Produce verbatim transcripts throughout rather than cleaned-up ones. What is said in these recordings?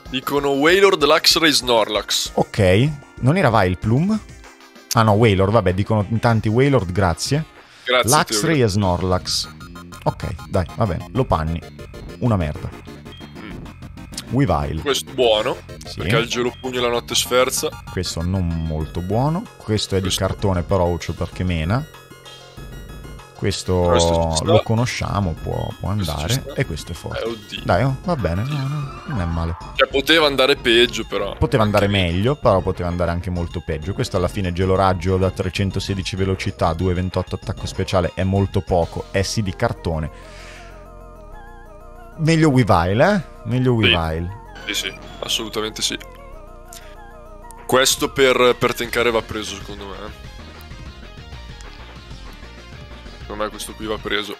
Dicono Wailord, Luxray, Snorlax. Ok, non era Vileplume? Ah no, Wailord, vabbè, dicono in tanti Wailord, grazie. Grazie. Luxray e Snorlax. Ok, dai, va bene, lo panni. Una merda. Mm. Weavile. Questo buono, Sì. perché ha il gelo pugno e la notte sferza. Questo non molto buono. Questo è Questo. di cartone però uccio perché mena. Questo, Questo ci sta. lo conosciamo, può, può Questo andare. ci sta. E questo è forte. Eh, oddio. Dai, oh, va bene, no, no, non è male. Cioè, poteva andare peggio, però. Poteva andare Anche meglio, però poteva andare anche molto peggio. Questo alla fine geloraggio da trecentosedici velocità, due ventotto attacco speciale è molto poco, è sì di cartone. Meglio Weavile, eh? Meglio Sì. Weavile. Sì, sì, assolutamente sì. Questo per, per tankare va preso, secondo me. eh. Secondo me questo qui va preso.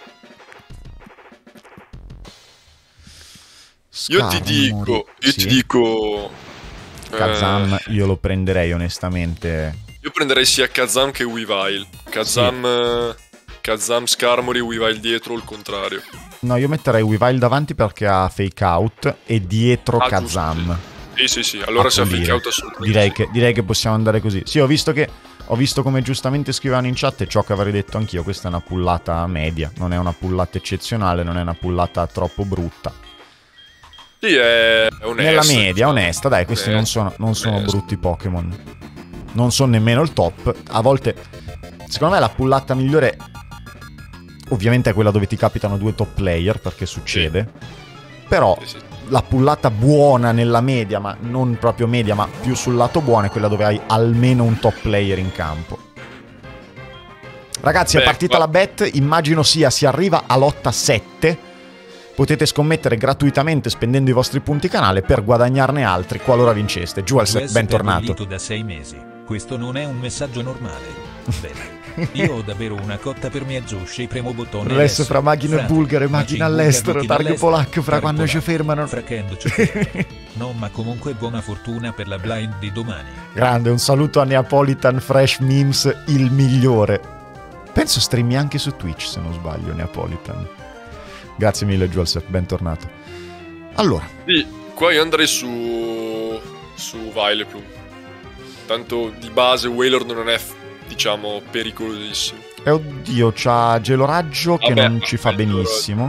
Io ti Skarmory, dico, io sì. ti dico... eh, Kazam io lo prenderei onestamente. io prenderei sia Kazam che Weavile. Kazam... eh, Kazam, Skarmory, Weavile dietro o il contrario. No, io metterei Weavile davanti perché ha Fake Out e dietro Ah, Kazam. Sì, sì, sì. Allora A se ha pulire. fake out assolutamente Direi sì. che, direi che possiamo andare così. Sì, ho visto che ho visto come giustamente scrivevano in chat e ciò che avrei detto anch'io. Questa è una pullata media, non è una pullata eccezionale, non è una pullata troppo brutta. Sì, è onesta. Nella media, diciamo. onesta, dai, questi non Onesta, sono, non sono onesta. brutti Pokémon. Non sono nemmeno il top. A volte, secondo me la pullata migliore ovviamente è quella dove ti capitano due top player, perché succede. Però Sì, sì. la pullata buona nella media, ma non proprio media, ma più sul lato buono, è quella dove hai almeno un top player in campo. Ragazzi, Beh, è partita qua- la bet, immagino sia, si arriva a lotta sette. Potete scommettere gratuitamente spendendo i vostri punti canale per guadagnarne altri qualora vinceste. Jules, U S bentornato. bollito da sei mesi. Questo non è un messaggio normale. Bene. Io ho davvero una cotta per mia Zushi e premo bottone. Resto adesso. fra macchine Frate, bulgare, macchine macchine all'estero, bulgare, targhe all'estero, polacche fra targhe quando ci polacche, fermano. Frachendoci. No, ma comunque buona fortuna per la blind di domani. Grande, un saluto a Neapolitan Fresh Memes, il migliore. Penso streami anche su Twitch, se non sbaglio, Neapolitan. Grazie mille, Jules, bentornato. Allora, Sì, qua io andrei su... su Vileplume. Tanto di base Wailord non è, diciamo, pericolosissimo. e oddio, c'ha geloraggio che Vabbè, non ci fa vabbè, il benissimo.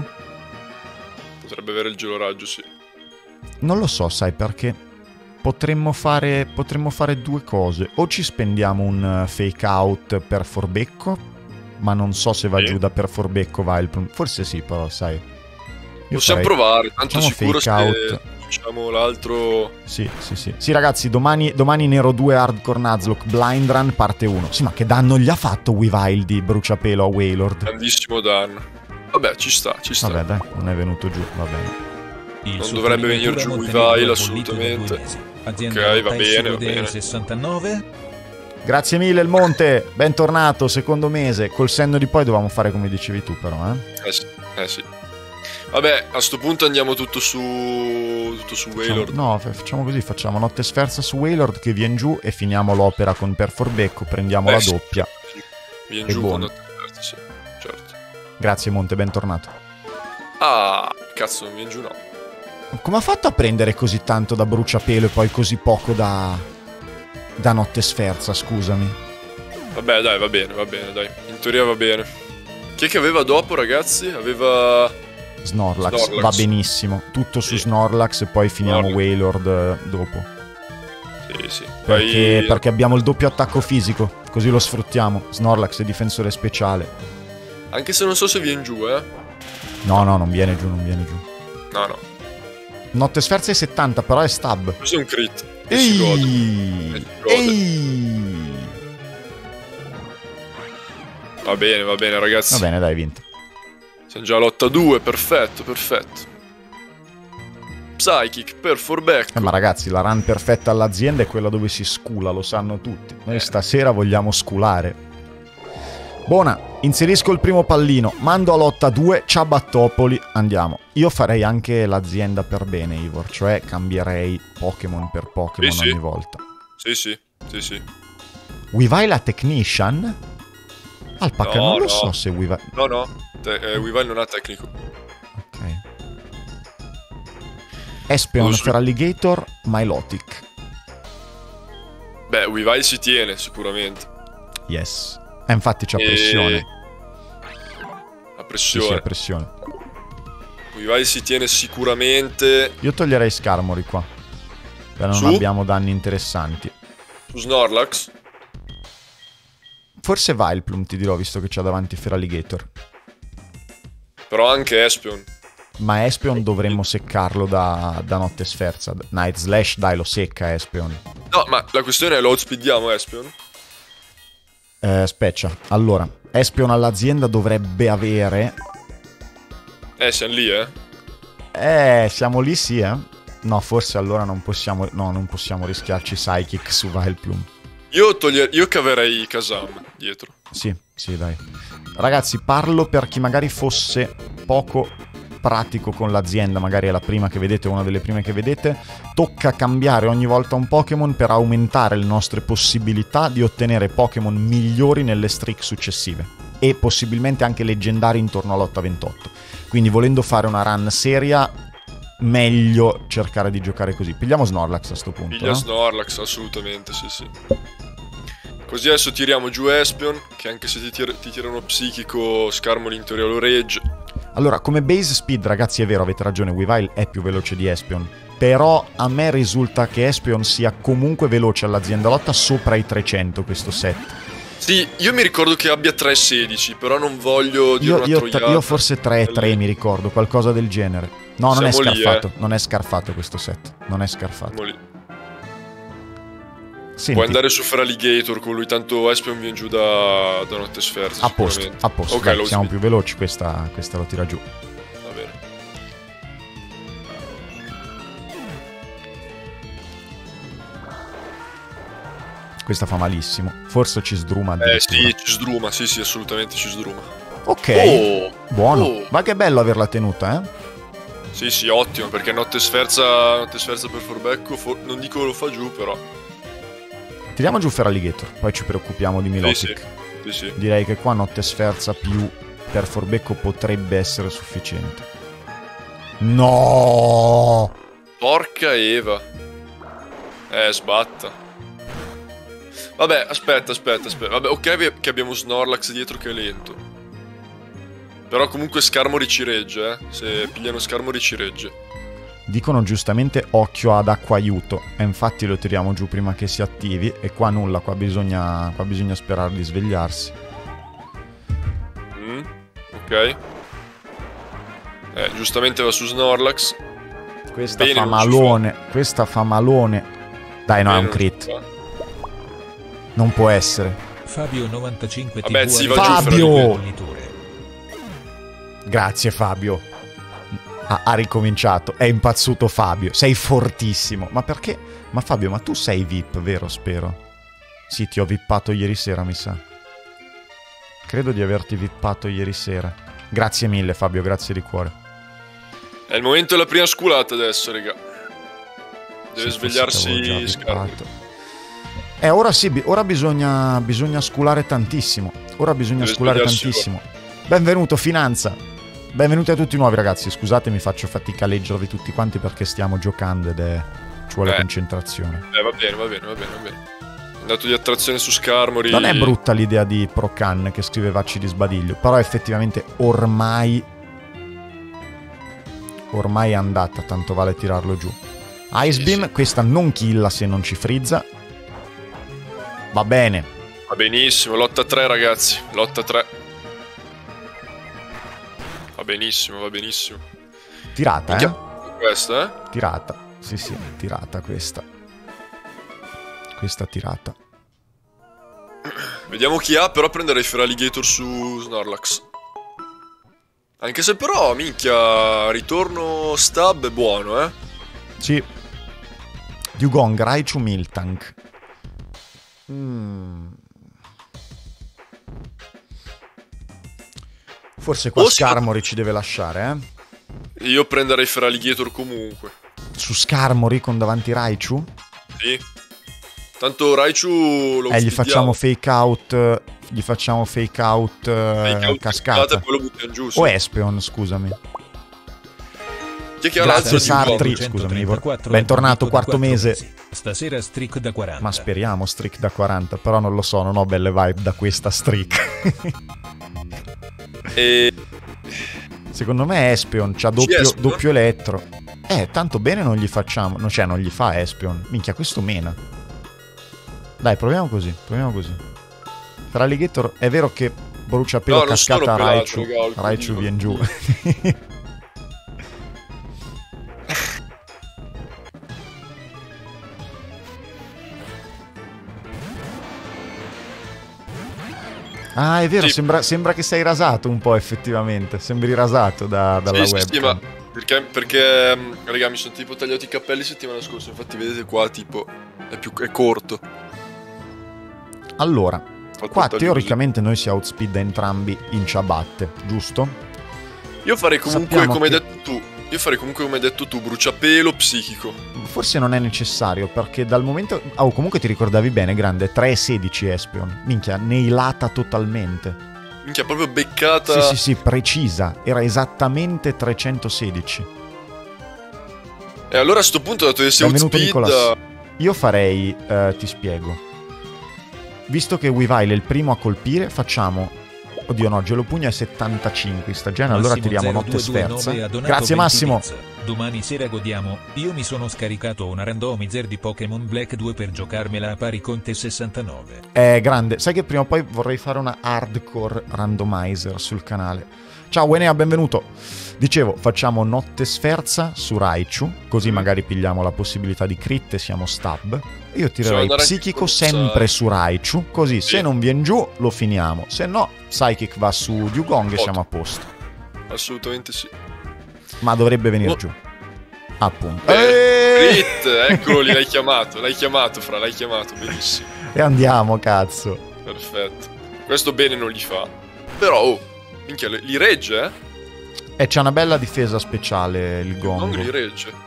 Potrebbe avere il geloraggio, sì. Non lo so, sai, perché potremmo fare, potremmo fare due cose. O ci spendiamo un uh, fake out per Forbecco, ma non so se va Sì. giù da per Forbecco Vileplume. Forse sì, però, sai. Io Possiamo farei- provare, tanto facciamo sicuro fake se out. facciamo l'altro... Sì, sì, sì. Sì, ragazzi, domani, domani Nero due Hardcore Nuzlocke Blind Run parte uno. Sì, ma che danno gli ha fatto Weavile di bruciapelo a Wailord? grandissimo danno. Vabbè, ci sta, ci sta. Vabbè, dai, non è venuto giù, va bene. Il Non dovrebbe venire giù sottolineatura Weavile, Montenegro bollito da assolutamente. due mesi. Azienda Ok, va lotta bene, va S V D bene. sessantanove. Grazie mille, il Monte, bentornato, secondo mese. Col senno di poi dovevamo fare come dicevi tu, però, eh? Eh sì, eh sì. Vabbè, a sto punto andiamo tutto su... tutto su Facciamo- Wailord. no, f- facciamo così, facciamo notte sferza su Wailord che viene giù e finiamo l'opera con per Forbecco, prendiamo Eh la sì, doppia. sì. Viene È giù buono. con notte sì, certo. Grazie Monte, bentornato. Ah, cazzo, non viene giù no. Come ha fatto a prendere così tanto da bruciapelo e poi così poco da... da notte sferza, scusami? Vabbè, dai, va bene, va bene, dai. In teoria va bene. Chi è che aveva dopo, ragazzi? Aveva... Snorlax, Snorlax. va benissimo. Tutto su Sì. Snorlax e poi finiamo Snorlax. Wailord eh, dopo. Sì, sì. Perché, Poi- perché abbiamo il doppio attacco fisico, così lo sfruttiamo. Snorlax è difensore speciale. Anche se non so se viene giù, eh. No, no, non viene giù, non viene giù. No, no. Notte sferza è settanta, però è stab. Questo è un crit. E si gode. Ehi! E si gode. Ehi! Va bene, va bene, ragazzi. Va bene, dai, vinto. Siamo già a lotta due, perfetto, perfetto. Psychic per Forbecco. Eh, ma ragazzi, la run perfetta all'azienda è quella dove si scula, lo sanno tutti. Noi stasera vogliamo sculare. Buona, inserisco il primo pallino, mando a lotta due, Ciabattopoli, andiamo. Io farei anche l'azienda per bene, Ivor, cioè cambierei Pokémon per Pokémon Sì, sì. ogni volta. Sì, sì, sì, sì. Weavile a Technician? Alpaca, No, non lo no. so se Weavile... No, no. Te- eh, Weavile non ha tecnico. Ok. Espeon, Su- Feraligator, Milotic. Beh, Weavile si tiene sicuramente. Yes. Eh, infatti c'ha E- pressione. La Sì, pressione. sì, ha pressione. Weavile si tiene sicuramente. Io toglierei Skarmory qua. Per non Su? abbiamo danni interessanti. Su Snorlax. Forse Vileplume, ti dirò, visto che c'ha davanti Feraligator. Però anche Espeon. Ma Espeon dovremmo seccarlo da, da Notte Sferza. Night Slash, dai, lo secca Espeon. No, ma la questione è: lo outspeediamo Espeon? Eh, speccia. Allora, Espeon all'azienda dovrebbe avere... Eh, siamo lì, eh. Eh, siamo lì, sì, eh. No, forse allora non possiamo... No, non possiamo rischiarci Psychic su Vileplume. Io, toglier- io caverei Kazam dietro. Sì, sì, dai. Ragazzi, parlo per chi magari fosse poco pratico con l'azienda, magari è la prima che vedete, una delle prime che vedete. Tocca cambiare ogni volta un Pokémon per aumentare le nostre possibilità di ottenere Pokémon migliori nelle streak successive e possibilmente anche leggendari intorno all'otto ventotto. Quindi volendo fare una run seria, meglio cercare di giocare così. Pigliamo Snorlax a sto punto, Piglia no? Snorlax, assolutamente, sì, sì. Così adesso tiriamo giù Espeon, che anche se ti, tira- ti tirano psichico, Skarmory in teoria lo regge. Allora, come base speed, ragazzi, è vero, avete ragione, Weavile è più veloce di Espeon. Però a me risulta che Espeon sia comunque veloce all'azienda lotta sopra i trecento questo set. Sì, io mi ricordo che abbia tre sedici, però non voglio dire Io, una io, troiata. io forse tre tre mi ricordo, qualcosa del genere. No, non è Siamo lì, scarfato, eh. non è scarfato questo set, non è scarfato. Siamo lì. Senti, Puoi andare su Feraligator con lui, tanto Espeon viene giù da, da Notte Sferza. a posto, sicuramente. a posto, Ok, dai, lo siamo speed. più veloci, questa, questa lo tira giù. Va bene. Questa fa malissimo, forse ci sdruma Eh addirittura. sì, ci sdruma, sì sì, assolutamente ci sdruma. Ok, Oh! buono, Oh! ma che bello averla tenuta, eh? Sì sì, ottimo, perché Notte Sferza, Notte Sferza per Forbecco, for- non dico lo fa giù, però. Tiriamo giù Feraligator, poi ci preoccupiamo di Sì Milotic. sì, sì sì. Direi che qua Notte Sferza più per Forbecco potrebbe essere sufficiente. No! Porca Eva. Eh, sbatta. Vabbè, aspetta, aspetta, aspetta. Vabbè, ok che abbiamo Snorlax dietro che è lento. Però comunque Skarmory ci regge, eh. Se pigliano Skarmory ci regge. Dicono giustamente occhio ad acqua aiuto, e infatti lo tiriamo giù prima che si attivi, e qua nulla, qua bisogna, qua bisogna sperare di svegliarsi. Mm, ok. Eh, giustamente va su Snorlax. Questa Bene, fa non ci malone, questa fa malone. Dai, no, è un Bene, non ci crit. fa. Non può essere. Fabio novantacinque Vabbè, T V sì, ha va giù Fabio! Feraligator. fornitore. Grazie Fabio. Ha, ha ricominciato. È impazzuto Fabio. Sei fortissimo. Ma perché? Ma Fabio, ma tu sei V I P, vero? Spero. Sì, ti ho vippato ieri sera, mi sa. Credo di averti vippato ieri sera. Grazie mille Fabio, grazie di cuore. È il momento della prima sculata adesso, raga. Deve Sì, forse t'avevo già svegliarsi Skarmory. vippato. Eh, ora sì, bi- ora bisogna, bisogna sculare tantissimo. Ora bisogna Deve sculare svegliarsi tantissimo. Benvenuto, Finanza. Benvenuti a tutti nuovi ragazzi. Scusatemi, faccio fatica a leggervi tutti quanti perché stiamo giocando ed è... ci vuole Eh. concentrazione. Eh, va bene, va bene, va bene, va bene. È andato di attrazione su Skarmory. Non è brutta l'idea di Procan che scrive Vacci di sbadiglio, però effettivamente ormai... ormai è andata, tanto vale tirarlo giù. Ice Sì, Beam, sì. questa non killa se non ci frizza. Va bene. Va benissimo, lotta tre ragazzi, lotta tre. Va benissimo, va benissimo. Tirata, Minchia, eh? questa, eh? Tirata. Sì, sì, tirata questa. Questa tirata. Vediamo chi ha, però prenderei Feraligator su Snorlax. Anche se però, minchia, ritorno stab è buono, eh? Sì. Dugong, Raichu, Miltank. Mm. Forse qua O si- Skarmory ci deve lasciare, eh? Io prenderei Feraligator comunque. Su Skarmory con davanti Raichu? Sì. Tanto Raichu lo Eh, gli uccidiamo. facciamo fake out. Gli facciamo fake out, eh, Fake out cascata. e poi lo buttiamo giù, sì. O Espeon, scusami. Chi è che ha Grazie, l'altro Sartri. di Scusami, Ivor. Bentornato, quarto mese. Stasera streak da quaranta. Ma speriamo streak da quaranta, però non lo so, non ho belle vibe da questa streak. E... Secondo me Espeon c'ha doppio, Espeon? doppio elettro. Eh, tanto bene non gli facciamo. No, cioè, non gli fa Espeon. Minchia, questo mena. Dai, proviamo così, proviamo così. Per Alligator è vero che bruciapelo No, non sono cascata pelato, Raichu. raga, ho il Raichu codino. vien giù. Ah, è vero, Sì. sembra, sembra che sei rasato un po' effettivamente. Sembri rasato da- dalla Sì, sì, webcam. sì, ma perché, perché mh, raga, mi sono tipo tagliato i capelli settimana scorsa, infatti vedete qua tipo è più è corto. Allora, Fatto qua un taglio teoricamente noi si outspeed entrambi in ciabatte, giusto? così. Io farei comunque Sappiamo come hai che- detto tu. Io farei comunque come hai detto tu, bruciapelo psichico. Forse non è necessario, perché dal momento... Oh, comunque ti ricordavi bene, grande, tre e sedici Espeon. Minchia, nailata totalmente. Minchia, proprio beccata. Sì, sì, sì, precisa. Era esattamente trecentosedici. E allora a sto punto, dato che sei Benvenuto outspeed, Nicolas. Io farei, eh, ti spiego. Visto che Weavile è il primo a colpire, facciamo... Oddio no, Gelopugno è settantacinque stagione, allora Massimo tiriamo zero notte due due nove sferza. ha donato Grazie venti Massimo. bits. Domani sera godiamo. Io mi sono scaricato una randomizer di Pokémon Black due per giocarmela a pari con te sessantanove. È grande. Sai che prima o poi vorrei fare una hardcore randomizer sul canale. Ciao Wenea, benvenuto. Dicevo, facciamo notte sferza su Raichu, così magari pigliamo la possibilità di crit e siamo stab. Io tirerei andare anche psichico con sempre Psy. su Raichu, così Sì. se non viene giù lo finiamo. Se no, Psychic va su Dugong e Otto. siamo a posto. assolutamente sì. Ma dovrebbe venire Oh. giù. Appunto. Beh, Eeeh! Crit, eccolo lì, l'hai chiamato, l'hai chiamato, fra, l'hai chiamato, benissimo. E andiamo, cazzo. Perfetto. Questo bene non gli fa. Però, oh, minchia, li li regge, eh? E c'ha una bella difesa speciale il Non Gongo. li regge.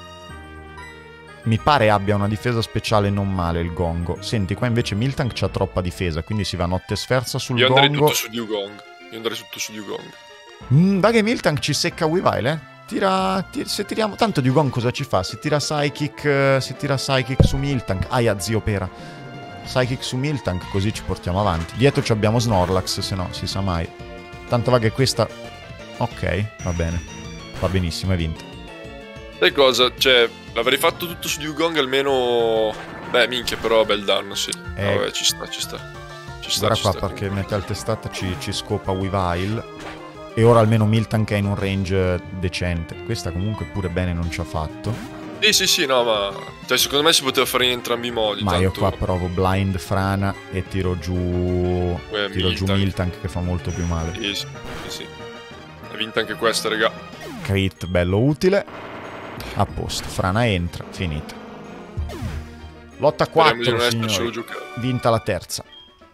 Mi pare abbia una difesa speciale non male il Gongo. Senti, qua invece Miltank c'ha troppa difesa, quindi si va notte sferza sul Io andrei Gongo. tutto su Dugong. Io andrei tutto su Dugong. Mm, dai che Miltank ci secca Weavile, eh? Tira, ti- se tiriamo... Tanto Dugong cosa ci fa? Si tira Psychic, eh, si tira Psychic su Miltank. Aia, zio Pera. Psychic su Miltank, così ci portiamo avanti. Dietro ci abbiamo Snorlax, se no, si sa mai. Tanto va che questa... Ok, va bene. Va benissimo, è vinto. Sai cosa? Cioè, l'avrei fatto tutto su Dugong almeno... Beh, minchia, però bel danno, sì. Eh. Vabbè, ci sta, ci sta. Ci sta, Guarda ci qua sta. perché mette al testata ci, ci scopa Weavile. E ora almeno Miltank è in un range decente. Questa comunque pure bene non ci ha fatto. Sì, sì, sì, no, ma... Cioè, secondo me si poteva fare in entrambi i modi. Ma io tanto... qua provo Blind Frana e tiro giù... Eh, Tiro giù Miltank. Miltank che fa molto più male. Sì, sì, sì, sì. È vinta anche questa, raga. Crit bello utile. A posto. Frana entra. Finita. Lotta Speriamo di quattro, non essercelo signori. giocato. Vinta la terza.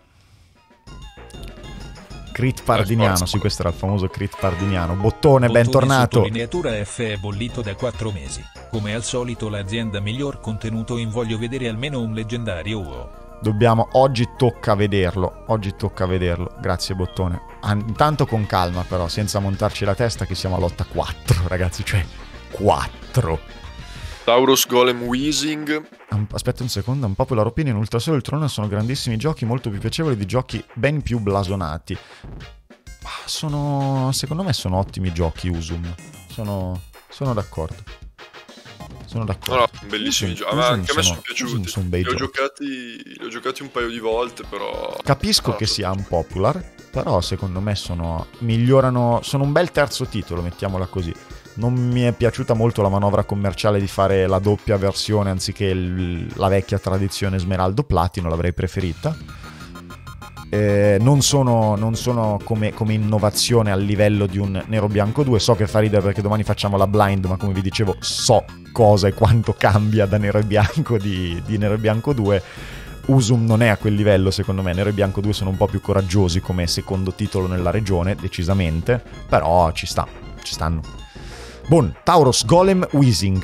Crit pardiniano, forza. sì, questo era il famoso crit pardiniano. Bottone, Bottone bentornato. Sottolineatura F è bollito da quattro mesi. Come al solito l'azienda miglior contenuto in voglio vedere almeno un leggendario uo. Dobbiamo, oggi tocca vederlo, oggi tocca vederlo, grazie Bottone. Ah, intanto con calma però, senza montarci la testa che siamo a lotta quattro, ragazzi, cioè quattro. Tauros Golem Weezing. Um, Aspetta un secondo, un Popular Opinion, Ultrasolo e Ultrone sono grandissimi giochi, molto più piacevoli di giochi ben più blasonati. Ma sono, secondo me sono ottimi giochi Usum, sono, sono d'accordo. Sono No, d'accordo. no, bellissimi Usum- giochi. Ma Usum anche a me sono Usum piaciuti. sono bei li, ho giochi. giocati, li ho giocati un paio di volte, però... Capisco No, che so- sia un popular, però secondo me sono migliorano, sono un bel terzo titolo, mettiamola così. Non mi è piaciuta molto la manovra commerciale di fare la doppia versione anziché il- la vecchia tradizione Smeraldo Platino, l'avrei preferita. Eh, non sono, non sono come, come innovazione al livello di un Nero Bianco due. So che fa ridere perché domani facciamo la blind, ma come vi dicevo so cosa e quanto cambia da Nero e Bianco di, di Nero e Bianco due. Usum non è a quel livello secondo me. Nero e Bianco due sono un po' più coraggiosi come secondo titolo nella regione, decisamente, però ci sta, ci stanno. Buon, Tauros Golem Weezing.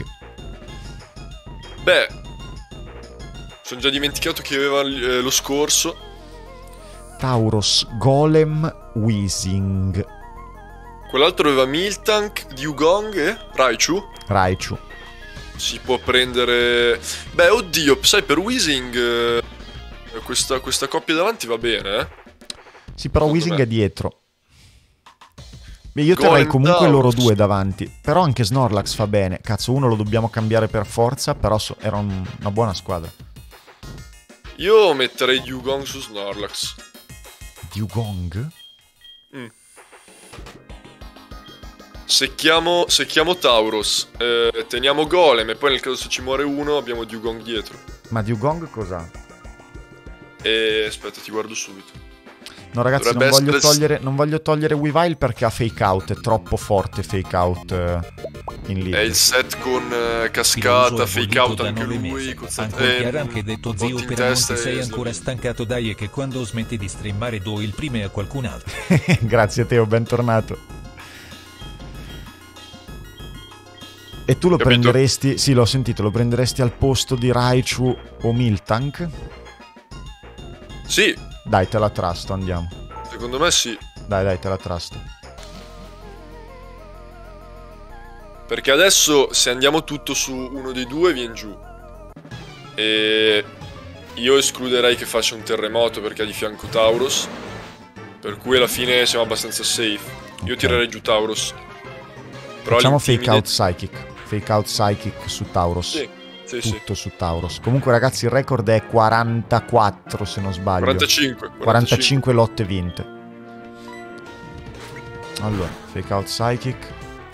Beh, sono già dimenticato che aveva eh, lo scorso. Tauros Golem Weezing. Quell'altro aveva Miltank, Dewgong e Raichu. Raichu. Si può prendere... Beh, oddio, sai, per Weezing eh, questa, questa coppia davanti va bene, eh? Sì, però Secondo Weezing me. è dietro. Beh, io Golem terrei comunque Taurus. loro due davanti. Però anche Snorlax fa bene. Cazzo, uno lo dobbiamo cambiare per forza, però so- era un- una buona squadra. Io metterei Dewgong su Snorlax. Dewgong? Mm. Secchiamo, secchiamo Tauros, eh, teniamo Golem e poi nel caso se ci muore uno abbiamo Dewgong dietro. Ma Dewgong cos'ha? E aspetta, ti guardo subito. No ragazzi, non Dovrebbe voglio, essere- togliere, non voglio togliere Weavile perché ha fake out, è troppo forte fake out eh, in È league. il set con eh, Filoso cascata, è fake voluto out da anche nove lui. mesi. Con Ancora eh, chiaro anche detto zio, botti in però non testa ti e sei slavino. ancora stancato, dai, e che quando smetti di streamare do il prime a qualcun altro. Grazie Teo, bentornato. E tu lo Capito? prenderesti, sì l'ho sentito, lo prenderesti al posto di Raichu o Miltank? Sì, Dai, te la trusto, andiamo. secondo me sì. Dai, dai, te la trusto. Perché adesso se andiamo tutto su uno dei due viene giù. E io escluderei che faccia un terremoto perché ha di fianco Tauros. Per cui alla fine siamo abbastanza safe. Io Ok. tirerei giù Tauros. Però Facciamo fake l'intimide- out psychic. Fake out psychic su Tauros. Sì, sì, sì. Tutto su Tauros. Comunque ragazzi il record è quarantaquattro se non sbaglio. quarantacinque. quarantacinque lotte vinte. Allora, fake out psychic.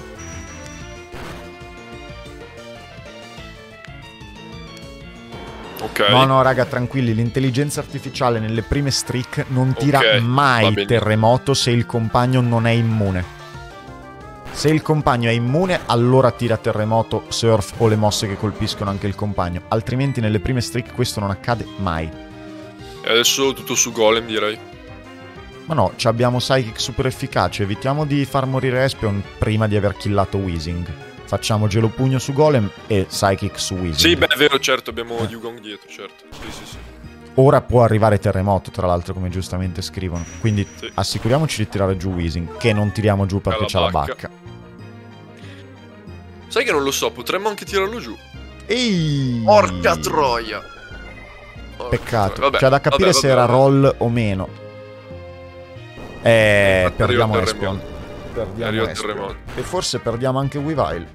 Ok. No, no, raga, tranquilli. L'intelligenza artificiale nelle prime streak non tira Ok, va mai bene. terremoto se il compagno non è immune. Se il compagno è immune, allora tira terremoto, surf o le mosse che colpiscono anche il compagno. Altrimenti nelle prime streak questo non accade mai. E adesso tutto su Golem direi. Ma no, ci abbiamo Psychic super efficace. Evitiamo di far morire Espeon prima di aver killato Weezing. Facciamo Gelo Pugno su Golem e Psychic su Weezing. Sì, beh, è vero, certo, abbiamo Dewgong dietro, certo. Sì, sì, sì. Ora può arrivare terremoto, tra l'altro, come giustamente scrivono. Quindi Sì. assicuriamoci di tirare giù Weezing, che non tiriamo giù perché Alla c'ha la bacca. bacca. Sai che non lo so, potremmo anche tirarlo giù. Ehi! Porca troia. Porca Peccato. troia. Vabbè, C'è da capire vabbè, se vabbè, era vabbè. roll o meno. Eh, Arriva perdiamo il Espeon. terremoto. Perdiamo Arriva il Espeon. terremoto. E forse perdiamo anche Weavile.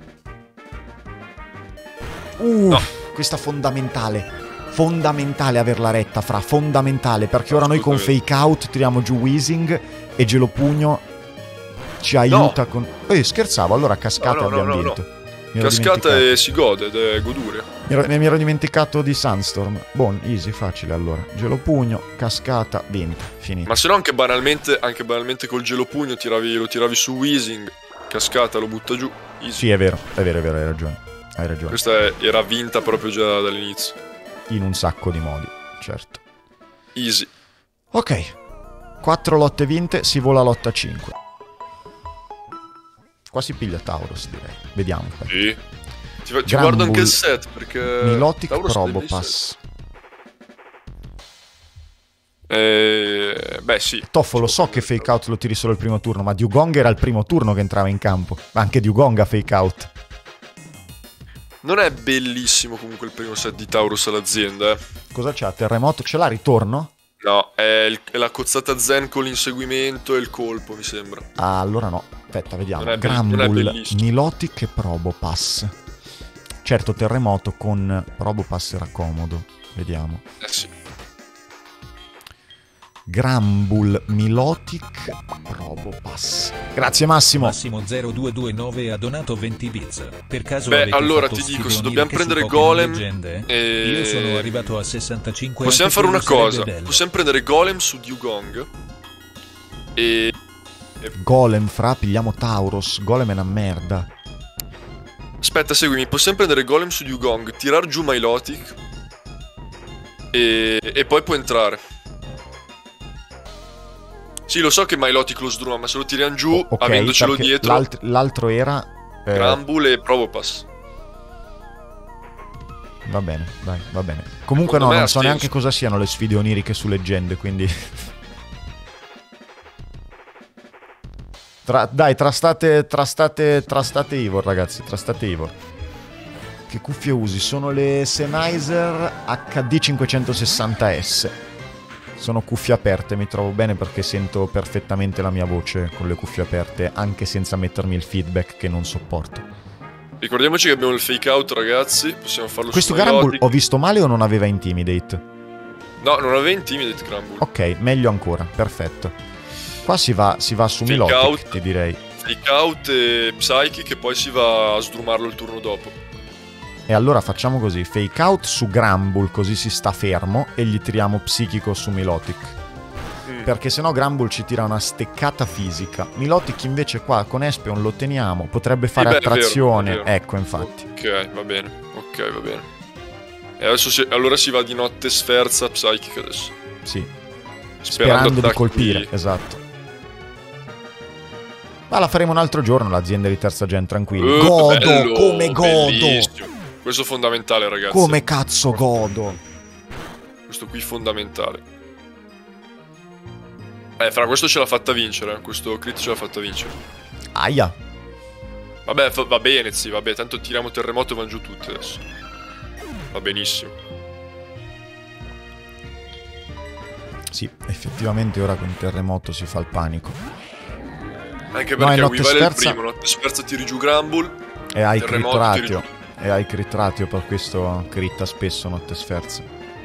Uh, No. questa fondamentale. Fondamentale averla retta, fra. Fondamentale. Perché ora noi con Assolutamente. fake out tiriamo giù Weezing e Gelo Pugno ci aiuta con... Eh, scherzavo, allora cascata No, no, no, abbiamo no, vinto. no. Mi ero Cascata dimenticato. e si gode ed è goduria. Mi ero, mi ero dimenticato di Sunstorm. Buon, easy, facile allora. Gelo Pugno, cascata, vinta, finito. Ma se no anche banalmente, anche banalmente col gelo pugno tiravi, lo tiravi su Weezing, cascata lo butta giù. Easy. Sì, è vero, è vero, è vero, hai ragione. Hai ragione. Questa è- era vinta proprio già dall'inizio. In un sacco di modi, certo. Easy. Ok, quattro lotte vinte, si vola lotta cinque. Qua si piglia Tauros, direi. Vediamo. Sì. Ti, fa- ci Granbull, guardo anche il set perché... Milotic Tauros Probopass. Eh, beh sì. Toffo, lo so che fake out lo tiri solo il primo turno, ma Dewgong era il primo turno che entrava in campo. Anche Dewgong ha fake out. Non è bellissimo comunque il primo set di Taurus all'azienda, eh. Cosa c'ha? Terremoto? Ce l'ha ritorno? No, è, il- è la cozzata zen con l'inseguimento e il colpo, mi sembra. Ah, allora no. Aspetta, vediamo. Non è be- non è Granbull, bellissimo. Milotic e Probopass. Certo, terremoto con Probopass era comodo. Vediamo. Eh sì. Granbull, Milotic, Probopass. Grazie Massimo. Massimo zero due due nove ha donato venti bits. Per caso Beh, avete allora fatto ti dico, sfide se dobbiamo oniriche su prendere Pokémon Golem, Leggende? e- Io sono arrivato a sessantacinque. Possiamo anche fare una quello cosa. sarebbe bello. Possiamo prendere Golem su Dewgong. E... Golem, fra, pigliamo Tauros. Golem è una merda. Aspetta, seguimi. Possiamo prendere Golem su Dewgong, tirar giù Milotic. E... e poi può entrare. Sì, lo so che Milotic lo sdruma, ma se lo tiriamo giù, O- ok, avendocelo perché dietro, l'alt- l'altro era... eh, Granbull e Probopass. va bene, dai, va bene. Comunque Secondo no, me non ha so senso. neanche cosa siano le sfide oniriche su leggende, quindi... Tra, dai, trastate, trastate, trastate Ivor, ragazzi, trastate Ivor. Che cuffie usi? Sono le Sennheiser H D cinquecentosessanta S. Sono cuffie aperte, mi trovo bene perché sento perfettamente la mia voce con le cuffie aperte, anche senza mettermi il feedback che non sopporto. Ricordiamoci che abbiamo il fake out, ragazzi. Possiamo farlo Questo su Granbull Melodic. ho visto male o non aveva Intimidate? No, non aveva Intimidate Granbull. Ok, meglio ancora, perfetto. Qua si va, si va su Fake Milotic, out. ti direi. Fake out e Psychic e poi si va a sdrumarlo il turno dopo. E allora facciamo così, fake out su Granbull così si sta fermo e gli tiriamo psichico su Milotic. Mm. Perché sennò Granbull ci tira una steccata fisica. Milotic invece qua con Espeon lo teniamo, potrebbe fare Eh beh, è vero, attrazione. è vero. Ecco, infatti. Ok, va bene. Ok, va bene. E adesso si, allora si va di notte sferza Psychic adesso. Sì, Sperando, sperando di attacchi- colpire, esatto. Ma la faremo un altro giorno, l'azienda di terza gen, tranquilli. Eh, Godo, bello, come godo! bellissimo. Questo è fondamentale, ragazzi. Come cazzo godo! Questo qui fondamentale. Eh, fra questo ce l'ha fatta vincere. Questo crit ce l'ha fatta vincere. Aia! Vabbè, fa- va bene, sì, vabbè. Tanto tiriamo terremoto e vanno giù tutti adesso. Va benissimo. Sì, effettivamente ora con il terremoto si fa il panico. Anche No, è perché notte Weavile è il sferza. primo. Notte sferza tiri giù Granbull. E hai crit Terremoto, ratio. tiri E hai crit ratio, per questo critta spesso notte sferza.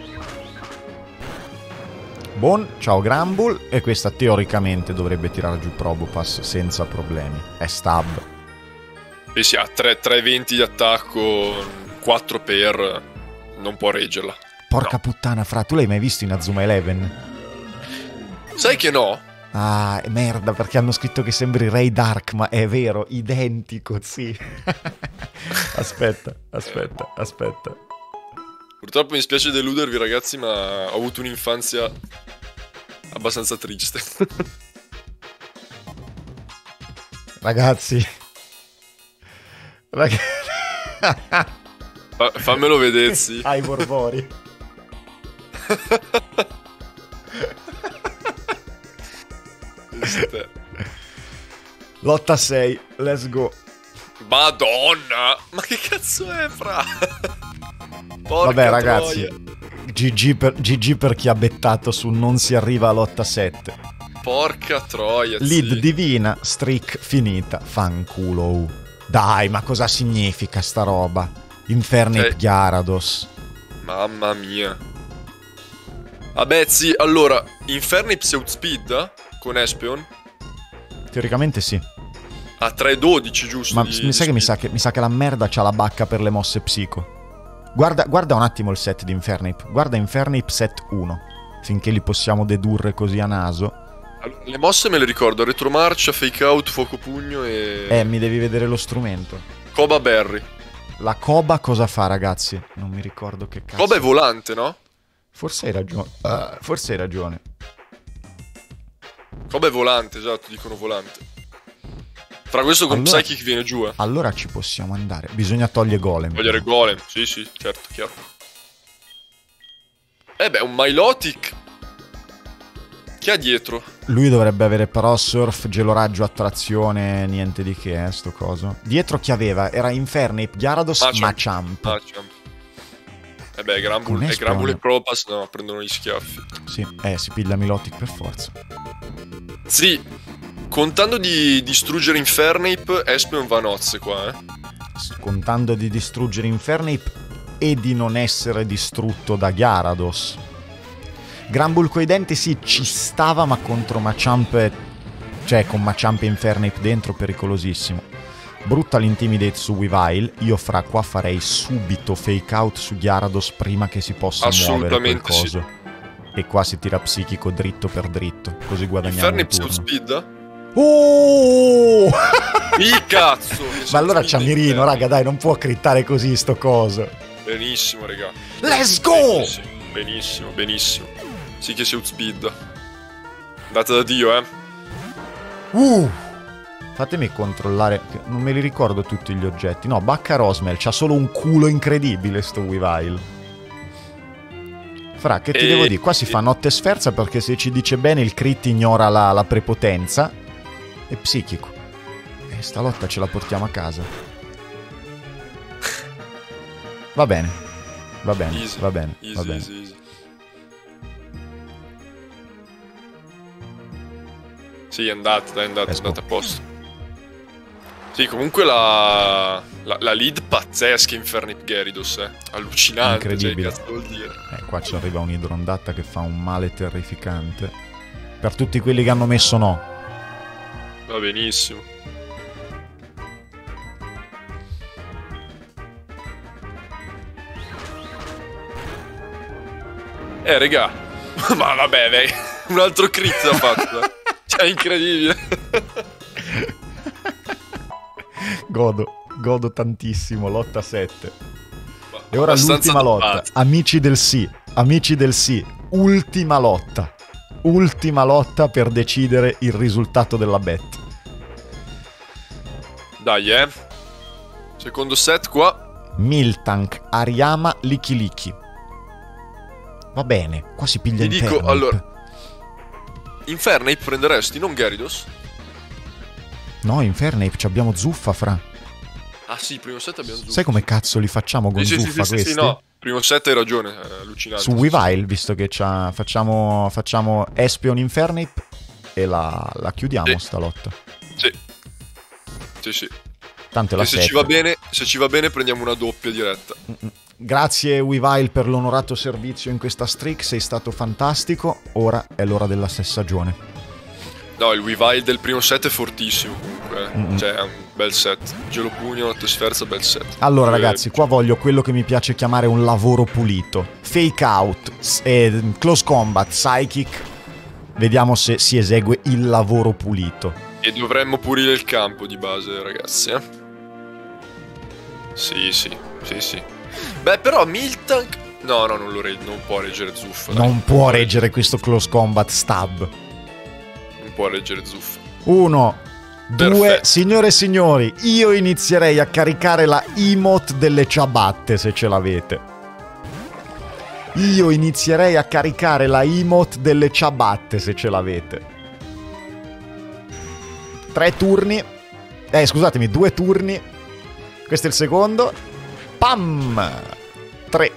Buon, ciao Granbull. E questa teoricamente dovrebbe tirare giù Probopass senza problemi. È stab. E sì, ha tre venti di attacco, quattro per... Non può reggerla. Porca No. puttana, fra, tu l'hai mai visto in Azuma Eleven? Sai che no? Ah, merda, perché hanno scritto che sembri Ray Dark, ma è vero, identico, sì. Aspetta, aspetta, aspetta. Purtroppo mi spiace deludervi, ragazzi, ma ho avuto un'infanzia abbastanza triste. Ragazzi. Ragazzi. Fa- fammelo vedezzi. Ai borbori. Queste- Lotta sei, let's go. Madonna! Ma che cazzo è, fra? Porca Vabbè, ragazzi. troia. G G per, G G per chi ha bettato su non si arriva a lotta sette. Porca troia, Lead sì. divina, streak finita, fanculo. Dai, ma cosa significa sta roba? Infernape Eh. Gyarados. Mamma mia. Vabbè, sì, allora, Infernape si outspeed con Espeon Teoricamente sì. a tre dodici, giusto? Ma di- mi sa di che mi speed. sa che, mi sa che la merda c'ha la bacca per le mosse psico. Guarda, guarda un attimo il set di Infernape. Guarda Infernape set uno. Finché li possiamo dedurre così a naso. Allora, le mosse me le ricordo: retromarcia, fake out, fuoco pugno e... Eh, mi devi vedere lo strumento. Koba Berry. La Koba cosa fa, ragazzi? Non mi ricordo che cazzo. Koba è volante, no? Forse hai ragione. Ah, forse hai ragione. Koba è volante, esatto, dicono volante. Fra questo con Allora- Psychic viene giù, eh. Allora ci possiamo andare. Bisogna togliere Golem. Togliere Golem, sì, sì, certo, chiaro. Eh beh, un Milotic. Chi ha dietro? Lui dovrebbe avere però Surf, Geloraggio, Attrazione, niente di che, eh, sto coso. Dietro chi aveva? Era Infernape, Gyarados, Machamp. Machamp. Machamp. Eh beh, Granbull Con e Espeon. Granbull e Propass no, prendono gli schiaffi. Sì, eh, si piglia Milotic per forza. Sì, contando di distruggere Infernape, Espeon va a nozze qua, eh. Contando di distruggere Infernape e di non essere distrutto da Gyarados. Granbull coi denti sì, ci stava, ma contro Machamp, è- cioè con Machamp e Infernape dentro, pericolosissimo. Brutta l'intimidate su Weavile. Io fra qua farei subito fake out su Gyarados prima che si possa muovere quel Assolutamente sì. coso. E qua si tira psichico dritto per dritto, così guadagniamo un Infernape si turno. outspeed? Oh! Il cazzo! Ma allora c'ha Mirino, raga, dai, non può crittare così sto coso. Benissimo, raga. Let's go! Benissimo, benissimo, benissimo. Sì che si outspeed. Data da Dio, eh. Uh! Fatemi controllare, che non me li ricordo tutti gli oggetti. No, Bacca Rosmel, c'ha solo un culo incredibile sto Weavile. Fra, che ti E- devo dire? Qua si fa notte sferza perché se ci dice bene il crit ignora la, la prepotenza. È psichico. E sta lotta ce la portiamo a casa. Va bene. Va bene, Easy, va bene, easy, va bene. easy, easy. Sì, è andata, dai, è andata, è Esco. andata a posto. Sì, comunque la, la, la lead pazzesca Infernip Gyarados, eh. Allucinante, Incredibile. cioè, che cazzo vuol dire? Eh, qua ci arriva un'idrondata che fa un male terrificante. Per tutti quelli che hanno messo no. Va benissimo. Eh, regà. Ma vabbè, dai. Un altro crit ha fatto. eh. Cioè, incredibile. Godo, godo tantissimo, lotta sette. Ma E ora abbastanza l'ultima lotta. doppato. Amici del sì, amici del sì. Ultima lotta. Ultima lotta per decidere il risultato della bet. Dai, eh. Secondo set qua. Miltank, Ariyama, Licky Licky. Va bene, qua si piglia Ti in dico, Ternip. allora. Infernape prenderesti, non Gyarados? No, Infernape, ci abbiamo Zuffa, fra. Ah sì, primo set abbiamo Zuffa. Sai come cazzo li facciamo con Sì, sì, Zuffa sì, sì, questi? sì, no. Primo set hai ragione, è allucinante. Su sì, Weavile, visto che c'ha, facciamo, facciamo Espion Infernape e la, la chiudiamo Sì. sta lotta. Sì. Sì, sì. Tanto è la E se ci sette. va bene, se ci va bene prendiamo una doppia diretta. Grazie Weavile per l'onorato servizio in questa streak, sei stato fantastico. Ora è l'ora della stagione. No, il Weavile del primo set è fortissimo comunque. eh. Mm-mm. Cioè, è un bel set. Gelo Pugno, Notte Sferza, bel set. Allora Eh, ragazzi, qua voglio quello che mi piace chiamare un lavoro pulito. Fake out, s- eh, close combat, psychic. Vediamo se si esegue il lavoro pulito. E dovremmo pulire il campo di base, ragazzi, eh. Sì, sì, sì, sì. Beh, però Miltank... No, no, non, lo re- non può reggere Zuffa. dai. Non può reggere questo close combat stab. Non può reggere Zuffa. Uno, due, Perfetto. signore e signori, io inizierei a caricare la emote delle ciabatte se ce l'avete. Io inizierei a caricare la emote delle ciabatte se ce l'avete. Tre turni. Eh, scusatemi, due turni. Questo è il secondo. Pam! Tre.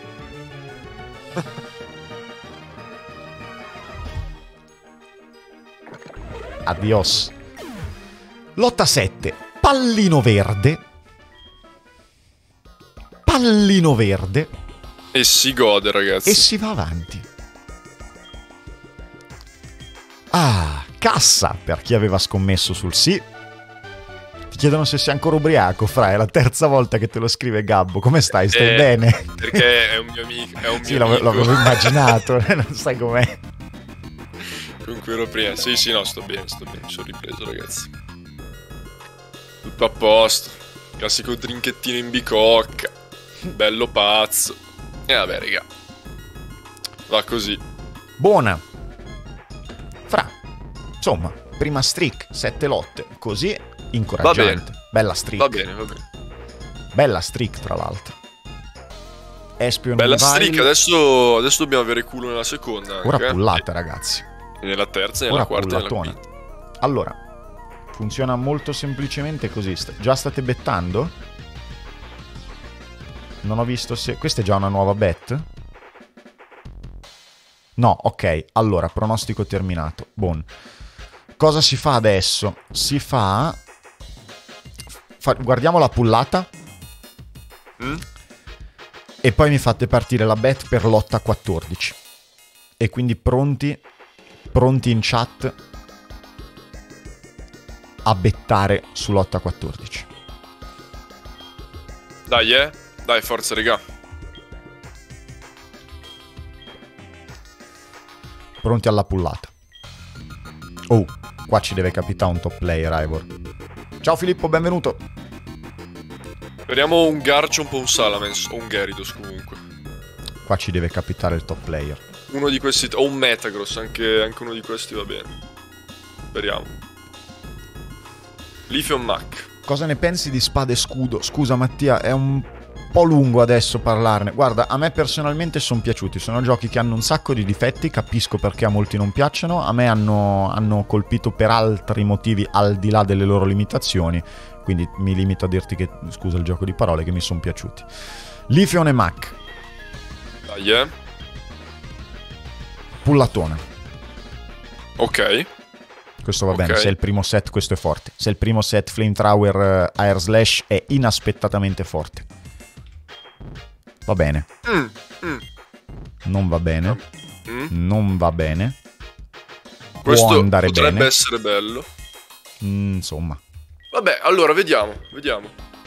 Adios. Lotta sette. Pallino verde. Pallino verde. E si gode, ragazzi. E si va avanti. Ah, cassa per chi aveva scommesso sul sì. Ti chiedono se sei ancora ubriaco, fra, è la terza volta che te lo scrive Gabbo. Come stai? Stai Eh, bene? Perché è un mio amico. È un mio Sì, l'avevo, amico. l'avevo immaginato, non sai com'è. Con cui ero prima. Sì, sì, no, sto bene, sto bene. Mi sono ripreso, ragazzi. Tutto a posto. Classico trinchettino in bicocca. Bello pazzo. E vabbè, raga. Va così. Buona. Fra, insomma, prima streak, sette lotte, così incoraggiante. Bella streak. Va bene, va bene. Bella streak, tra l'altro. Espion Bella Weavile. streak. Adesso, adesso dobbiamo avere culo nella seconda. Ora anche, eh. pullate, ragazzi. E nella terza, e nella Ora quarta e nella pullatona. quinta. Allora, funziona molto semplicemente così. St- Già state bettando? Non ho visto se... Questa è già una nuova bet? No, ok. Allora, pronostico terminato. Buon. Cosa si fa adesso? Si fa... fa... Guardiamo la pullata. Mm? E poi mi fate partire la bet per lotta quattordici. E quindi pronti, pronti in chat a bettare su lotta quattordici. Dai, eh. Dai, forza, raga. Pronti alla pullata. Oh, qua ci deve capitare un top player, Ivor. Ciao Filippo, benvenuto. Speriamo un Garchomp o un Salamence. O un Gyarados, comunque. Qua ci deve capitare il top player. Uno di questi... O un Metagross, anche, anche uno di questi va bene. Speriamo. Leaf e un Mac. Cosa ne pensi di spada e scudo? Scusa Mattia, è un po' lungo adesso parlarne. Guarda, a me personalmente sono piaciuti. Sono giochi che hanno un sacco di difetti, capisco perché a molti non piacciono. A me hanno, hanno colpito per altri motivi al di là delle loro limitazioni. Quindi mi limito a dirti che, scusa il gioco di parole, che mi sono piaciuti. Lithium e Mac. Dai, eh. Pullatone. Ok. Questo va Ok. bene, se è il primo set questo è forte. Se è il primo set Flamethrower uh, Air Slash è inaspettatamente forte. Va bene. Mm, mm, Non va bene. mm. Non va bene. Può Questo andare potrebbe bene. essere bello. Mm, insomma. Vabbè, allora vediamo, vediamo.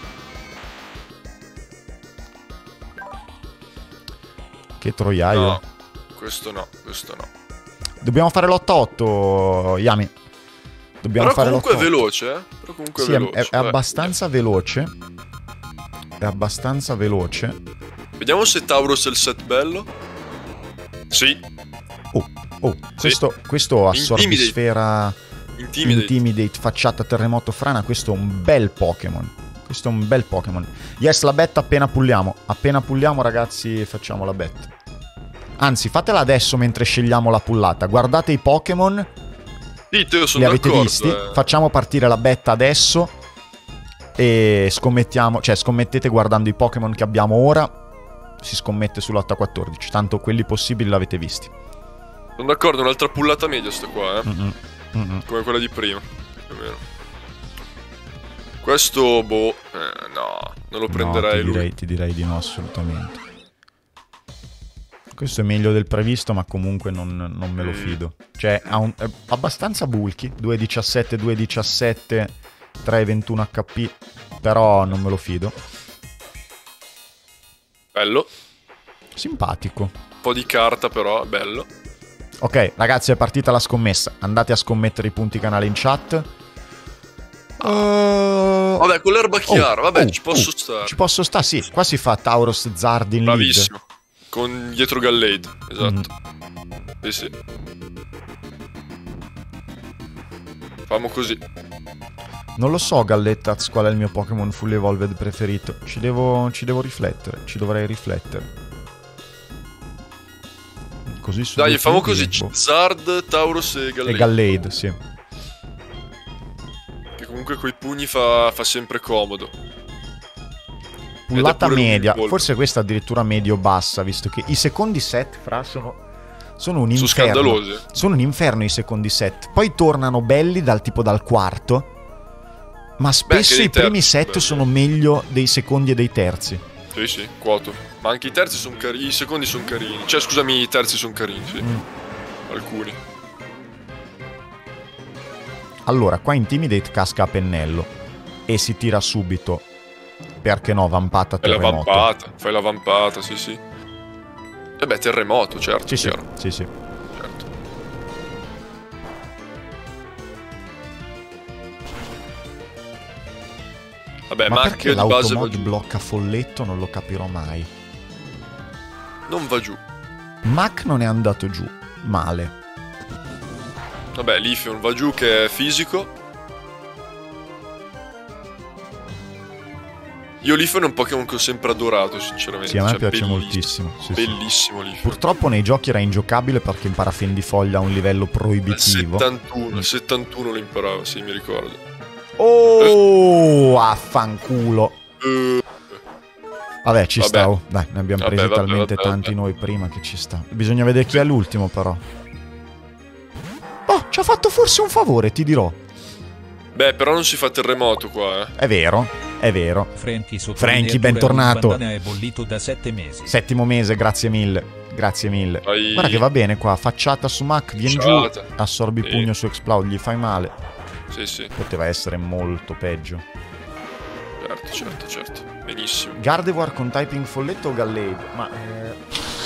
Che troiaio. No, questo no, questo no. Dobbiamo fare l'otto otto, Yami. Dobbiamo Però fare comunque è l'otto otto. veloce, eh? Però comunque Sì, è è, veloce. è- è Vai, abbastanza veloce. È abbastanza veloce. vediamo. Vediamo se Tauros è il set bello. Sì, Oh, oh, questo, questo assorbisfera Intimidate. Intimidate, facciata terremoto frana, questo è un bel Pokémon. Questo è un bel Pokémon. Yes, la bet appena pulliamo. Appena pulliamo, ragazzi, facciamo la bet. Anzi, fatela adesso mentre scegliamo la pullata. Guardate i Pokémon, Sì, io li sono avete d'accordo. visti? eh. Facciamo partire la bet adesso e scommettiamo, cioè scommettete guardando i Pokémon che abbiamo ora. Si scommette sull'otto quattordici, tanto quelli possibili l'avete visti. Sono d'accordo, un'altra pullata media sto qua, eh. Mm-mm. Mm-mm. Come quella di prima, più o meno. Questo, boh, eh, no, non lo prenderei No, ti lui. direi, ti direi di no, assolutamente. Questo è meglio del previsto, ma comunque non, non me lo Mm. fido. Cioè, ha un, è abbastanza bulky, due diciassette, due diciassette, tre ventuno H P, però non me lo fido. Bello. Simpatico. Un po' di carta però, bello. Ok, ragazzi, è partita la scommessa. Andate a scommettere i punti canale in chat. Uh, Vabbè, con l'erba chiara, vabbè, oh, ci posso oh, stare. Ci posso stare, sì. Qua si fa Tauros Zard in lead. Bravissimo. Con dietro Gallade, esatto. Mm. Sì, sì. Famo così. Non lo so, Gallettaz, qual è il mio Pokémon Full Evolved preferito. Ci devo, ci devo riflettere, ci dovrei riflettere. Così su Dai, due famo piedi, così. boh. Zard, Tauros e E Gallade. Gallade, sì. Che comunque coi pugni fa, fa sempre comodo. Pullata Ed è pure un media, colpo. forse questa addirittura medio-bassa, visto che i secondi set, fra, sono, sono un Sono inferno. scandalosi. Sono un inferno i secondi set. Poi tornano belli dal tipo dal quarto, ma spesso anche i dei primi terzi, set belli. sono meglio dei secondi e dei terzi. Sì, sì, quoto. Ma anche i terzi sono carini. I secondi sono carini. Cioè, scusami, i terzi sono carini, sì. Mm. Alcuni. Allora, qua Intimidate casca a pennello e si tira subito. Perché no, vampata Fai la terremoto. vampata. Fai la vampata, sì, sì. E beh, terremoto, certo. Sì, sì, chiaro, sì, sì. certo. Vabbè, Ma Mac perché di base va l'automod giù. blocca folletto non lo capirò mai. Non va giù. Mac non è andato giù. Male. Vabbè, Lithium va giù che è fisico. Io Lithium è un Pokémon che ho sempre adorato, sinceramente. Sì, a me Cioè, piace bellissimo. moltissimo. Sì, sì. Bellissimo Lithium. Purtroppo nei giochi era ingiocabile perché impara Fendifoglia a un livello Al proibitivo. settantuno, al settantuno lo imparavo, sì, mi ricordo. Oh, affanculo. Eh, Vabbè, ci Vabbè. sta. oh. Dai, ne abbiamo Vabbè, presi vabbè, talmente vabbè, tanti vabbè. noi prima che ci sta. Bisogna vedere chi è l'ultimo, però. Oh, ci ha fatto forse un favore, ti dirò. Beh, però non si fa terremoto qua, eh. È vero, è vero. Frankie, sotto Frankie, miniatura, bentornato. un bandana è bollito da sette mesi. Settimo mese, grazie mille. Grazie mille. Vai. Guarda che va bene qua. Facciata su Mac, vieni Facciata. giù. Assorbi Sì. pugno su Explode, gli fai male. Sì, sì, Poteva essere molto peggio. certo, certo, certo. Benissimo. Gardevoir con typing folletto o Gallade? Ma... eh,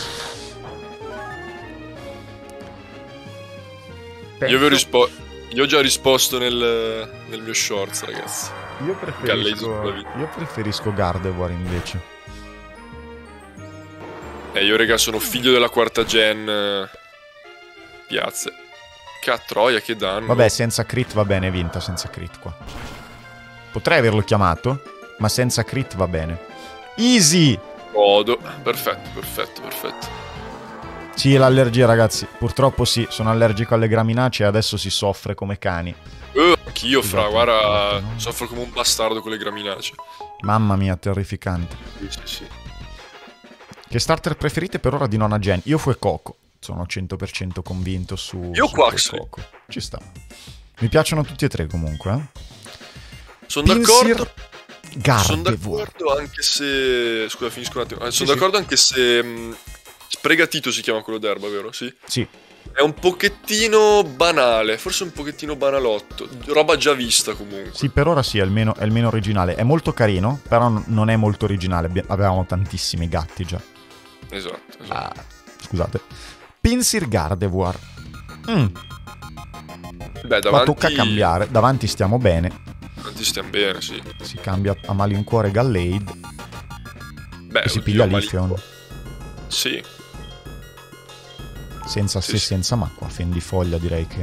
Io, vi ho penso- rispo- io ho già risposto nel, nel mio shorts, ragazzi. Io Gallade preferisco, sopravvive. io preferisco Gardevoir invece. Eh, io, raga, sono figlio della quarta gen. eh, Piazze. Che troia, che danno. Vabbè, senza crit va bene, è vinta senza crit qua. Potrei averlo chiamato, ma senza crit va bene. Easy. Godo. Perfetto, perfetto, perfetto. Sì, l'allergia, ragazzi. Purtroppo sì, sono allergico alle graminacee e adesso si soffre come cani. Uh, anch'io, fra, Scusate, guarda, no. soffro come un bastardo con le graminacee. Mamma mia, terrificante. Sì, sì, sì. Che starter preferite per ora di nona gen? Io fue Coco. Sono cento per cento convinto su... Io su Quaxley. Coco. Ci sta. Mi piacciono tutti e tre comunque, eh. Sono Pinsir d'accordo. Sono Gardevoir. d'accordo anche se... Scusa, finisco un attimo. Eh, Sì, Sono sì. d'accordo anche se... mh, Spregatito si chiama quello d'erba, vero? Sì. Sì, È un pochettino banale, forse un pochettino banalotto. Roba già vista comunque. sì, per ora sì, è il meno, è il meno originale. È molto carino, però n- non è molto originale. Abbi- Avevamo tantissimi gatti già. Esatto, esatto. Ah, scusate. Pinsir Gardevoir. Mm, Beh, qua davanti... tocca cambiare. Davanti stiamo bene. Davanti stiamo bene, sì. Si cambia a malincuore Gallade Beh, e si oddio, piglia ma Leafeon. Sì. Senza Sì, se, sì. senza ma. Qua fendifoglia direi che...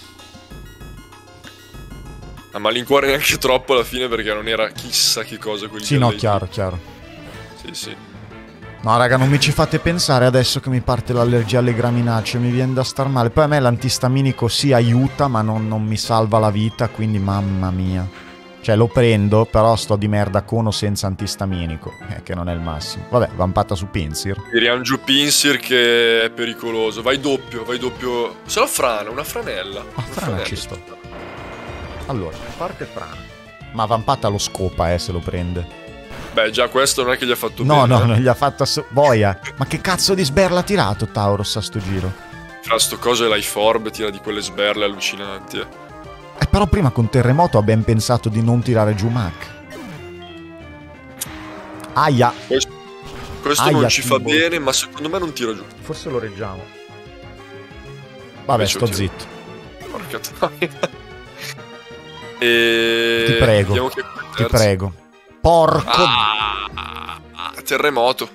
A malincuore neanche troppo alla fine perché non era chissà che cosa quel Sì, no, Gallade. chiaro, chiaro. Sì, sì. No, raga, non mi ci fate pensare adesso che mi parte l'allergia alle graminacee, mi viene da star male. Poi a me l'antistaminico sì aiuta, ma non, non mi salva la vita, quindi mamma mia. Cioè lo prendo, però sto di merda con o senza antistaminico, eh, che non è il massimo. Vabbè, vampata su Pinsir. Tiriamo giù Pinsir che è pericoloso. Vai doppio, vai doppio. Se no frana, una franella. Ah, Una frana franella. ci sto. Allora, parte frana. Ma vampata lo scopa, eh, se lo prende. Beh, già questo non è che gli ha fatto No, bene. no, eh. non gli ha fatto ass- boia. Ma che cazzo di sberla ha tirato Tauros a sto giro? Fra sto coso e l'iForb tira di quelle sberle allucinanti. Eh. Eh, però prima con Terremoto ha ben pensato di non tirare giù Mac. Aia. Questo, questo Aia, non ci fa Tibor. bene, ma secondo me non tira giù. Forse lo reggiamo. Vabbè, Invece sto lo tiro. zitto. Porca troia. E... Ti prego, vediamo che Ti terzo. prego. Porco. Ah, terremoto.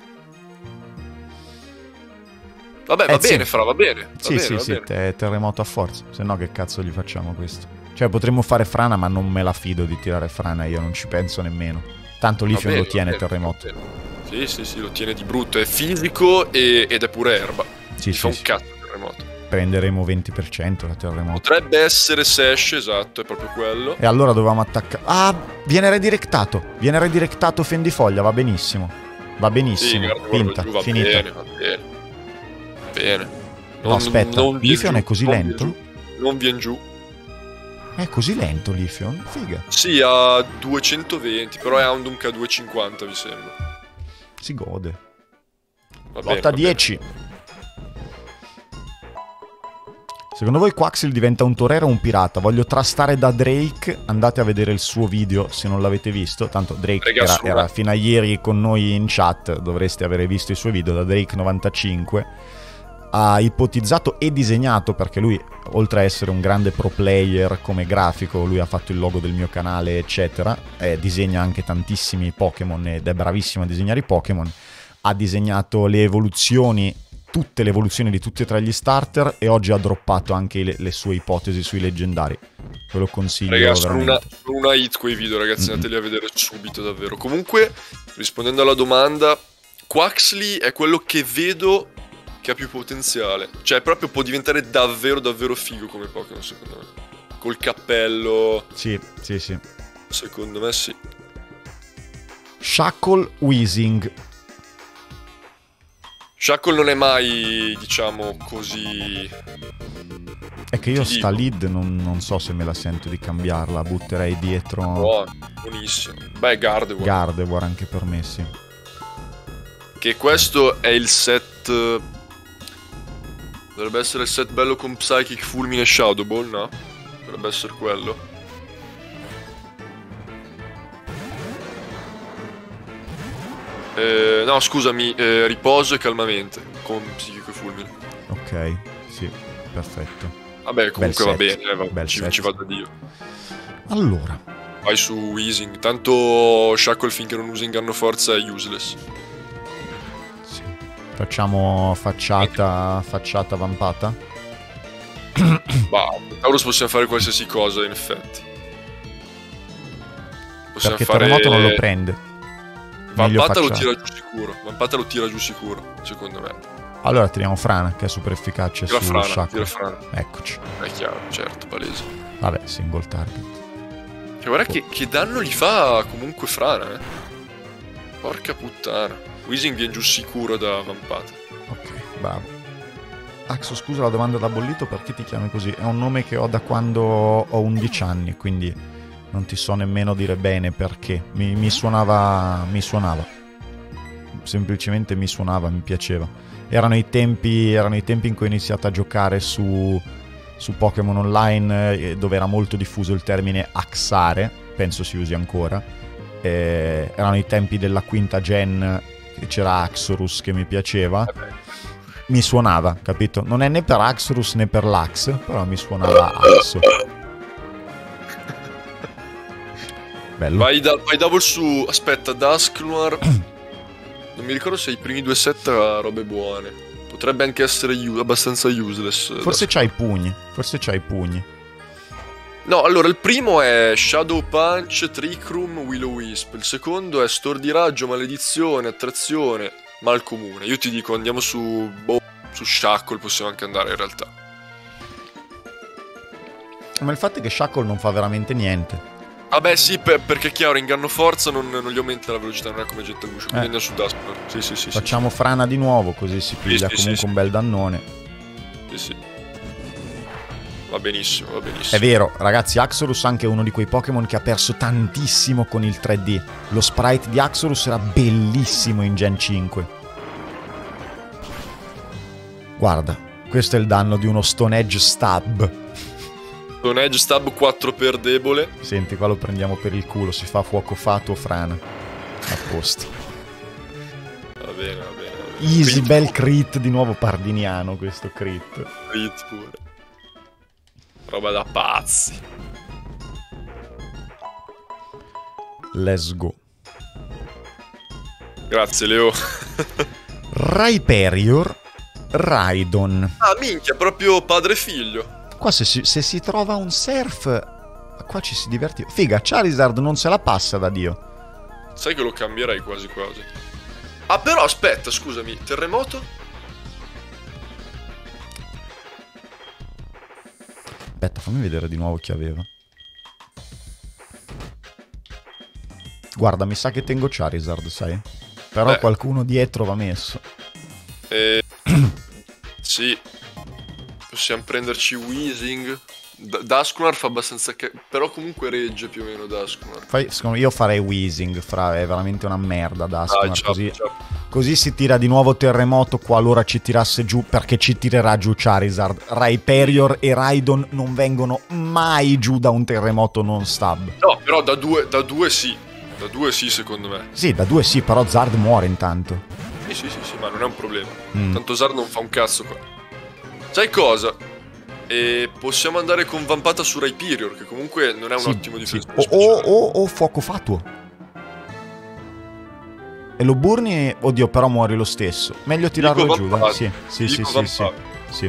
Vabbè, va Eh, sì. bene, Fra, va bene. Va Sì, bene, sì, va sì, bene. te- terremoto a forza. Se no che cazzo gli facciamo questo? Cioè potremmo fare frana, ma non me la fido di tirare frana, io non ci penso nemmeno. Tanto Va Leafeon bene, lo tiene va bene, terremoto. va bene. Sì, sì, sì, lo tiene di brutto. È fisico e- ed è pure erba. Sì, Ti sì, fa un sì. cazzo il terremoto. Prenderemo venti per cento da terremoto. Potrebbe essere Sash, esatto, è proprio quello. E allora dovevamo attaccare. Ah, viene redirectato. Viene redirectato Fendifoglia, va benissimo. Va Sì, benissimo. guarda, Finta, guarda giù, va finita. bene, va bene. Va bene. No, aspetta, non vien Leafeon giù, è così non lento? vien giù, Non viene giù. È così lento Leafeon? Figa. Sì, a duecentoventi, però è Houndoom che a duecentocinquanta, mi sembra. Si gode. Va bene, Lotta va bene. dieci. Secondo voi Quaxel diventa un torero o un pirata? Voglio trastare da Drake. Andate a vedere il suo video se non l'avete visto. Tanto Drake Rega, era, su, era eh. fino a ieri con noi in chat. Dovreste avere visto i suoi video. Da Drake novantacinque ha ipotizzato e disegnato, perché lui, oltre a essere un grande pro player come grafico, lui ha fatto il logo del mio canale, eccetera. Eh, disegna anche tantissimi Pokémon ed è bravissimo a disegnare i Pokémon. Ha disegnato le evoluzioni, tutte le evoluzioni di tutti e tre gli starter, e oggi ha droppato anche le, le sue ipotesi sui leggendari. Ve lo consiglio Raga, sono una, veramente. sono una hit quei video, ragazzi, Mm-mm. andateli a vedere subito, davvero. Comunque, rispondendo alla domanda, Quaxley è quello che vedo che ha più potenziale. Cioè, proprio può diventare davvero, davvero figo come Pokémon, secondo me. Col cappello, Sì, sì, sì. secondo me sì. Shackle Weezing. Shackle non è mai, diciamo, così... È che io Ti sta dico. lead non, non so se me la sento di cambiarla. Butterei dietro Buono, buonissimo. Beh, Gardevoir. Gardevoir anche per me, sì. Che questo è il set... Dovrebbe essere il set bello con Psychic, Fulmine e Shadow Ball, no? Dovrebbe essere quello. Eh, no, scusami, eh, riposo e calmamente con Psichico e Fulmine. Ok, sì, perfetto. Vabbè, comunque Bel va set, bene, eh, va- bel ci, set. ci vado a Dio. Allora, Vai su Weezing, tanto Shackle finché non usa inganno forza è useless. sì. Facciamo facciata, facciata vampata. Bah, Taurus possiamo fare qualsiasi cosa, in effetti. Possiamo Perché fare... Terremoto non lo prende. Meglio Vampata lo facciamo. tira giù sicuro. Vampata lo tira giù sicuro, secondo me. Allora tiriamo Frana, che è super efficace Tira su Frana, Shackle. tira Frana. Eccoci. È chiaro, certo, palese. Vabbè, single target. Cioè, guarda che, che danno gli fa comunque Frana, eh. Porca puttana. Weezing viene giù sicuro da Vampata. Ok, bravo. Axo, scusa la domanda da bollito, perché ti chiami così? È un nome che ho da quando ho undici anni, quindi non ti so nemmeno dire bene perché. Mi, mi suonava, mi suonava. Semplicemente mi suonava, mi piaceva. Erano i tempi, erano i tempi in cui ho iniziato a giocare su, su Pokémon Online, eh, dove era molto diffuso il termine axare, penso si usi ancora. Eh, erano i tempi della quinta gen, che c'era Axorus che mi piaceva. Mi suonava, capito? Non è né per Axorus né per l'Ax, però mi suonava Axo. Bello. Vai, da, vai double su... Aspetta, Dusknoir... Non mi ricordo se i primi due set ha robe buone. Potrebbe anche essere u- abbastanza useless. Forse c'ha i pugni, forse c'ha i pugni. No, allora il primo è Shadow Punch, Trick Room, Will-O-Wisp. Il secondo è Store di Raggio, Maledizione, Attrazione, Malcomune. Io ti dico andiamo su... Boh, su Shackle possiamo anche andare in realtà. Ma il fatto è che Shackle non fa veramente niente. Vabbè sì, per, perché è chiaro, inganno forza non, non gli aumenta la velocità, non è come Gettaguscio. Quindi Eh. andiamo su Dusknoir. Sì, sì, sì. Facciamo Frana di nuovo, così si piglia sì, comunque sì, un sì. bel dannone. Sì, sì. Va benissimo, va benissimo. È vero, ragazzi, Axorus anche è uno di quei Pokémon che ha perso tantissimo con il tre D. Lo sprite di Axorus era bellissimo in Gen cinque. Guarda, questo è il danno di uno Stone Edge Stab. Stone Edge Stab quattro per debole. Senti, qua lo prendiamo per il culo, si fa fuoco fato Frana. A posto. Va bene, va bene. Va bene. Easy, Crit bel pure, crit, di nuovo pardiniano questo crit. Crit pure. Roba da pazzi. Let's go. Grazie, Leo. Rhyperior, Raidon. Ah, minchia, proprio padre e figlio. Qua se si, se si trova un surf, qua ci si divertiva. Figa, Charizard non se la passa da Dio. Sai che lo cambierei quasi quasi. Ah, però aspetta, scusami. Terremoto? Aspetta, fammi vedere di nuovo chi aveva. Guarda, mi sa che tengo Charizard, sai? Però Beh. qualcuno dietro va messo. Eh, sì. Possiamo prenderci Weezing. D- Dusknoir fa abbastanza... Ca- però comunque regge più o meno Dusknoir. Fai, secondo me io farei Weezing, fra, è veramente una merda Ah, Dusknoir, ciao, così, ciao. così si tira di nuovo Terremoto qualora ci tirasse giù, perché ci tirerà giù Charizard. Rhyperior e Raidon non vengono mai giù da un Terremoto non stab. No, però da due, da due sì. Da due sì, secondo me. Sì, da due sì, però Zard muore intanto. Sì, sì, sì, sì, ma non è un problema. Mm. Tanto Zard non fa un cazzo qua. Sai cosa? E possiamo andare con Vampata su Rhyperior, che comunque non è un Sì, ottimo sì. difensore O, speciale. o, o, o fuoco fatuo. E lo burni, oddio, però muori lo stesso. Meglio tirarlo Dico giù, dai. Vampata. Sì, sì, sì, Dico sì, sì, Vampata. sì.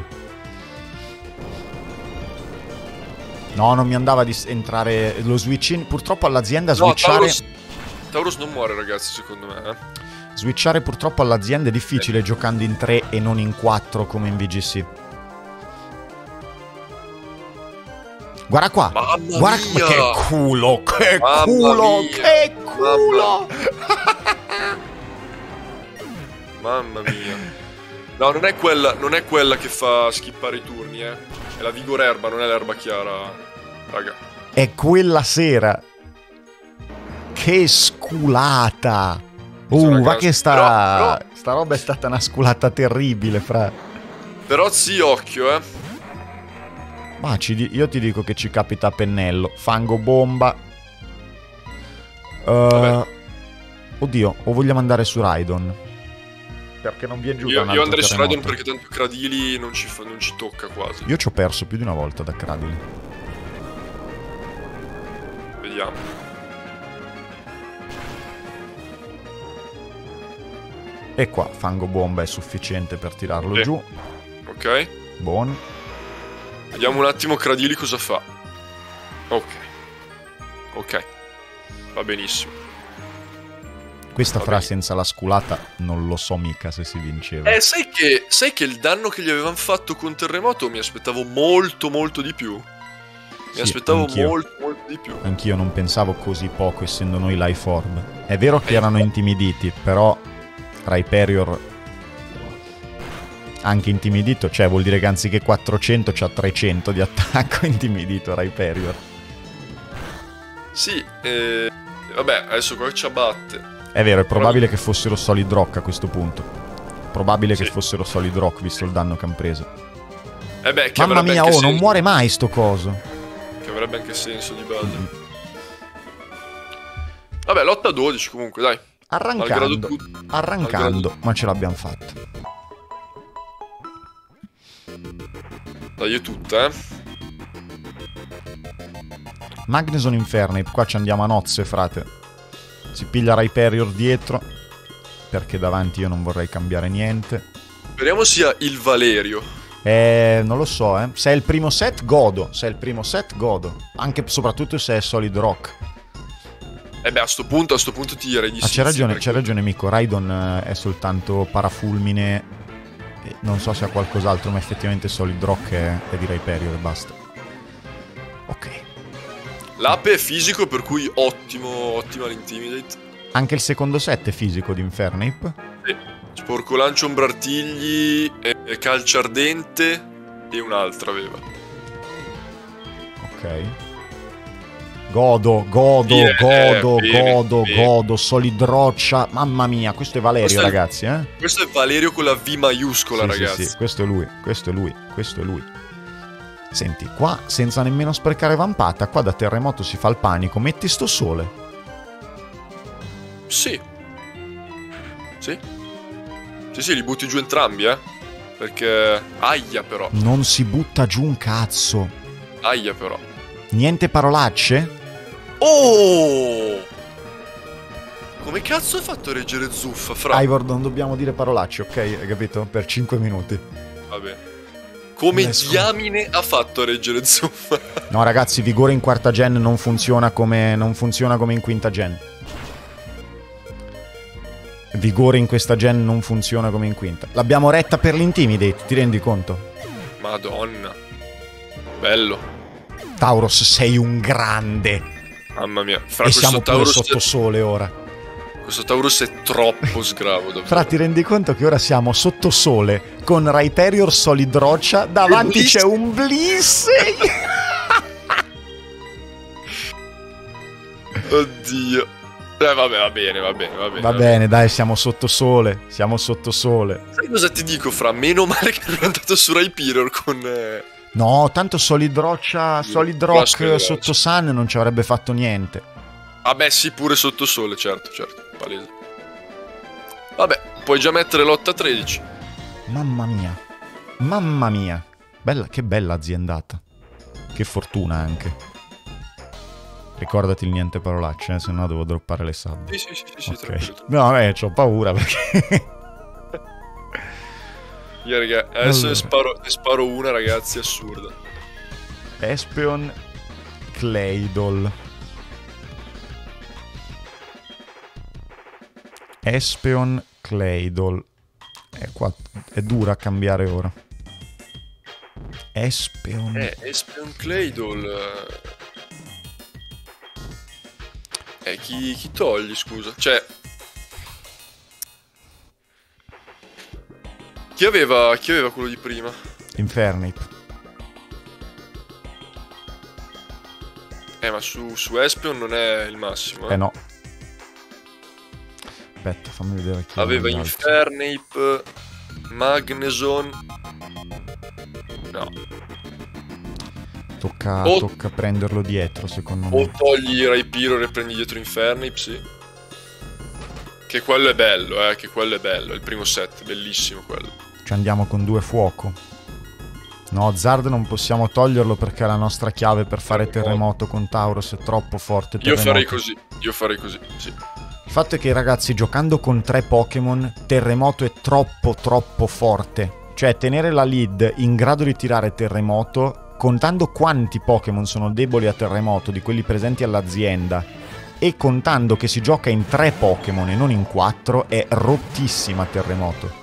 No, non mi andava di s- entrare lo switch in. Purtroppo all'azienda No, switchare, Tauros, Tauros non muore, ragazzi, secondo me. Eh. switchare purtroppo all'azienda è difficile giocando in tre e non in quattro come in V G C. Guarda qua. Mamma Guarda mia! che culo, che Mamma culo, mia! che culo. Mamma mia. No, non è quella, non è quella che fa skippare i turni, eh. È la Vigor Erba, non è l'erba chiara, raga. È quella sera. Che sculata. Uh, Sì, va ragazzi, che sta... però- però- Sta roba è stata una sculata terribile, fra. Però sì, occhio, eh. Ma ci di- io ti dico che ci capita a pennello. Fango bomba. Uh, Vabbè. oddio, o vogliamo andare su Raidon? Perché non viene giù da Io, un io altro andrei su terremoto. Raidon perché tanto Cradili non ci, fa- non ci tocca quasi. Io ci ho perso più di una volta da Cradili. Vediamo. E qua, fango bomba è sufficiente per tirarlo Sì. giù. Ok. Buon. Vediamo un attimo Cradili cosa fa. Ok. Ok. Va benissimo. Questa Va fra bene. senza la sculata non lo so mica se si vinceva. Eh, sai che, sai che il danno che gli avevano fatto con terremoto mi aspettavo molto molto di più. Mi Sì, aspettavo anch'io. molto molto di più. Anch'io non pensavo così poco, essendo noi Life Orb. È vero che Eh, erano infatti. intimiditi, però Rhyperior anche intimidito, cioè vuol dire che anziché quattrocento c'ha trecento di attacco intimidito Rhyperior. Sì, eh, vabbè, adesso qua ci abbatte. È vero, è probabile che fossero Solid Rock a questo punto. Probabile Sì. che fossero Solid Rock, visto il danno che hanno preso. Eh beh, che Mamma avrebbe mia, anche oh, non senso- muore mai sto coso. Che avrebbe anche senso di base. Mm. Vabbè, lotta a dodici comunque, dai. Arrancando, Malgrado tutto. arrancando, Malgrado- ma ce l'abbiamo fatta. Dai, io tutta, eh. Magneson Infernape, qua ci andiamo a nozze, frate. Si piglia Rhyperior dietro, perché davanti io non vorrei cambiare niente. Speriamo sia il Valerio. Eh, non lo so, eh. Se è il primo set, godo. Se è il primo set, godo. Anche soprattutto se è Solid Rock. Eh beh, a sto punto, a sto punto ti direi di Ah, sì. c'è ragione, perché- c'è ragione, Mico. Raidon eh, è soltanto parafulmine. E non so se ha qualcos'altro, ma effettivamente Solid Rock è, è di Rhyperior e basta. Ok. L'ape è fisico, per cui ottimo, ottima l'intimidate. Anche il secondo set è fisico di Infernape. Sì. Sporco lancio ombrartigli, e, e calcio ardente e un'altra aveva. Ok. Godo, godo, Yeah, godo, bene, godo, bene. godo, Solid Roccia. Mamma mia, questo è Valerio, Questo è il- ragazzi, eh? Questo è Valerio con la V maiuscola, Sì, sì, ragazzi. sì, questo è lui, questo è lui, questo è lui. Senti, qua, senza nemmeno sprecare vampata, qua da terremoto si fa il panico. Metti sto sole. Sì. Sì. Sì, sì, li butti giù entrambi, eh. Perché... Aia, però. Non si butta giù un cazzo. Aia, però. Niente parolacce? Oh! Come cazzo hai fatto a reggere zuffa, fra? Ivor, non dobbiamo dire parolacce, ok? Hai capito? Per cinque minuti. Vabbè. Come Let's go. diamine ha fatto a reggere zuffa? No, ragazzi, vigore in quarta gen non funziona come, non funziona come in quinta gen. Vigore in questa gen non funziona come in quinta. L'abbiamo retta per l'intimidate, ti rendi conto? Madonna. Bello. Tauros, sei un grande. Mamma mia. Fra E questo siamo pure Taurus, sotto sole ora. questo Taurus è troppo sgravo, davvero. Fra, ti rendi conto che ora siamo sotto sole con Rhyperior Solid Roccia, davanti Bliss. c'è un Bliss. Oddio. Eh, vabbè, va bene, va bene, va bene. Va bene, dai, siamo sotto sole, siamo sotto sole. Sai cosa ti dico, fra? Meno male che ero andato su Rhyperior con... Eh... No, tanto Solid Roccia, Solid Qua Rock Solid Roccia. sotto Sun non ci avrebbe fatto niente. Vabbè, sì, pure sotto sole, certo, certo. Palese. Vabbè, puoi già mettere lotta tredici. Mamma mia, mamma mia. Bella, che bella aziendata. Che fortuna anche. Ricordati il niente parolacce, eh, se no devo droppare le sub. Sì, sì, sì, sì, sì Ok. tranquillo. No, eh, c'ho paura perché... Io, raga, adesso Allora. ne, sparo, ne sparo una, ragazzi, assurda. Espeon Claydol. Espeon Claydol. Eh, qua è dura a cambiare ora. Espeon... Eh, Espeon Claydol... Eh, chi, chi togli, scusa? Cioè... Chi aveva, chi aveva quello di prima? Infernape. Eh, ma su, su Espeon non è il massimo. Eh. Eh no. Aspetta, fammi vedere chi Aveva erano gli altri. Infernape, Magneson... No. Tocca, O- tocca prenderlo dietro, secondo O me. togli Rhyperior e prendi dietro Infernape, sì. Che quello è bello, eh, che quello è bello. Il primo set, bellissimo quello. Ci andiamo con due fuoco. No, Zard non possiamo toglierlo perché è la nostra chiave per fare terremoto con Tauros. È troppo forte Io terremoto. farei così, io farei così, sì. Il fatto è che, ragazzi, giocando con tre Pokémon, terremoto è troppo troppo forte. Cioè, tenere la lead in grado di tirare terremoto, contando quanti Pokémon sono deboli a terremoto di quelli presenti all'azienda, e contando che si gioca in tre Pokémon e non in quattro, è rottissima Terremoto.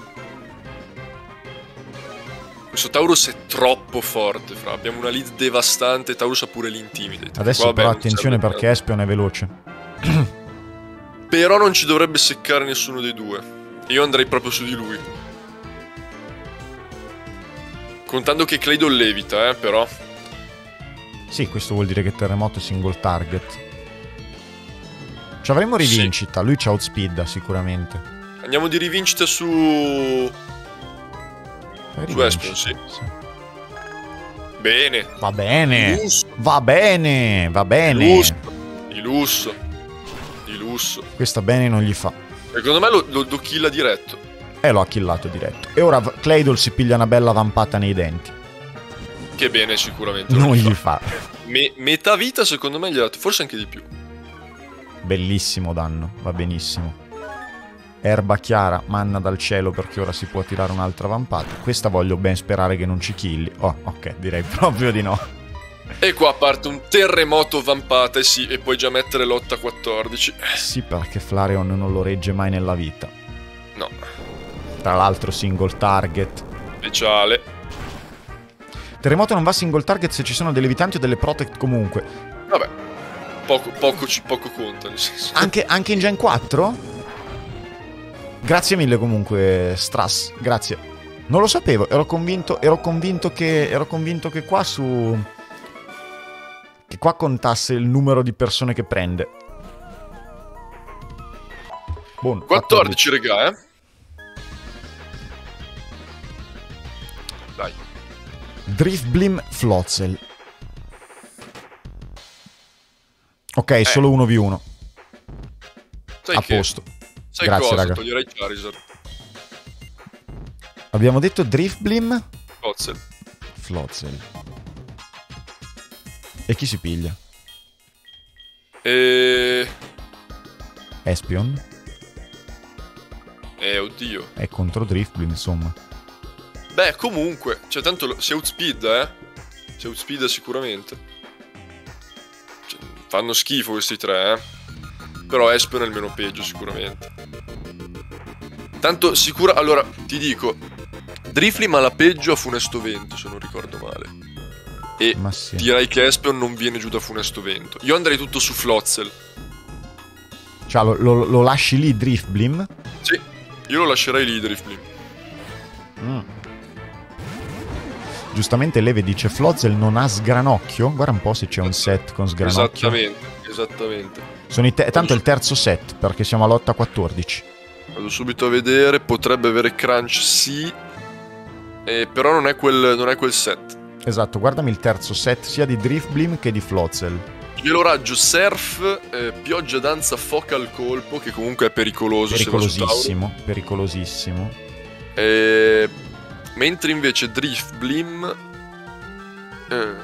Questo Tauros è troppo forte, fra. Abbiamo una lead devastante, Tauros ha pure l'Intimidate. Adesso Vabbè, però non attenzione serve perché niente. Espeon è veloce. Però non ci dovrebbe seccare nessuno dei due. Io andrei proprio su di lui. Contando che Claydol levita, eh, però. Sì, questo vuol dire che Terremoto è single target. Ci avremmo rivincita, lui ci outspeeda sicuramente. Andiamo di rivincita su... Fai Su rivincita, Espeon, sì. Bene. Va bene, Di lusso. va bene, va Di bene. lusso. Di lusso. Di lusso. Questa bene non gli fa. Secondo me lo, lo, lo killa diretto. E l'ho killato diretto. E ora Claydol si piglia una bella vampata nei denti. Che bene sicuramente. Non gli gli fa. fa. Me- metà vita secondo me gli ha dato, forse anche di più. Bellissimo danno, va benissimo. Erba chiara, manna dal cielo perché ora si può tirare un'altra vampata. Questa voglio ben sperare che non ci killi. Oh, ok, direi proprio di no. E qua parte un terremoto vampata, e sì, e puoi già mettere lotta quattordici. Sì, perché Flareon non lo regge mai nella vita. No. Tra l'altro single target. Speciale. Terremoto non va single target se ci sono delle evitanti o delle protect comunque. Vabbè. Poco, poco, ci- poco conta, nel senso. Anche, anche in Gen quattro? Grazie mille comunque, Strass, grazie. Non lo sapevo, ero convinto, ero convinto che ero convinto che qua su che qua contasse il numero di persone che prende. Buon, quattordici, regà, eh. Dai. Drifblim Floatzel. Ok, solo uno vu uno. Sai A che? posto. Sai Grazie, cosa? raga. Toglierei Charizard. Abbiamo detto Drifblim Cozzel. Floatzel. E chi si piglia? E... Espeon? Eh, oddio. È contro Drifblim, insomma. Beh, comunque, cioè tanto lo- si outspeeda, eh. Si outspeeda sicuramente. Cioè, fanno schifo questi tre, eh. Però Espeon è il meno peggio sicuramente. Tanto sicura... Allora, ti dico, Drifblim ha la peggio a Funesto Vento, se non ricordo male. E Ma sì. direi che Espeon non viene giù da Funesto Vento. Io andrei tutto su Floatzel. Cioè, lo, lo- lo lasci lì Drifblim? Sì, io lo lascerei lì Drifblim. Mm. Giustamente Leve dice Floatzel non ha sgranocchio. Guarda un po' se c'è un set con sgranocchio. Esattamente, esattamente. Sono i te- tanto è il terzo set perché siamo a lotta quattordici. Vado subito a vedere, potrebbe avere Crunch, sì. Eh, però non è quel, non è quel set. Esatto, guardami il terzo set sia di Drifblim che di Floatzel. Glielo raggio Surf, eh, Pioggia, Danza, Foca al colpo, che comunque è pericoloso se va su Tauro. Pericolosissimo, pericolosissimo. Eh, mentre invece Drifblim... Eh,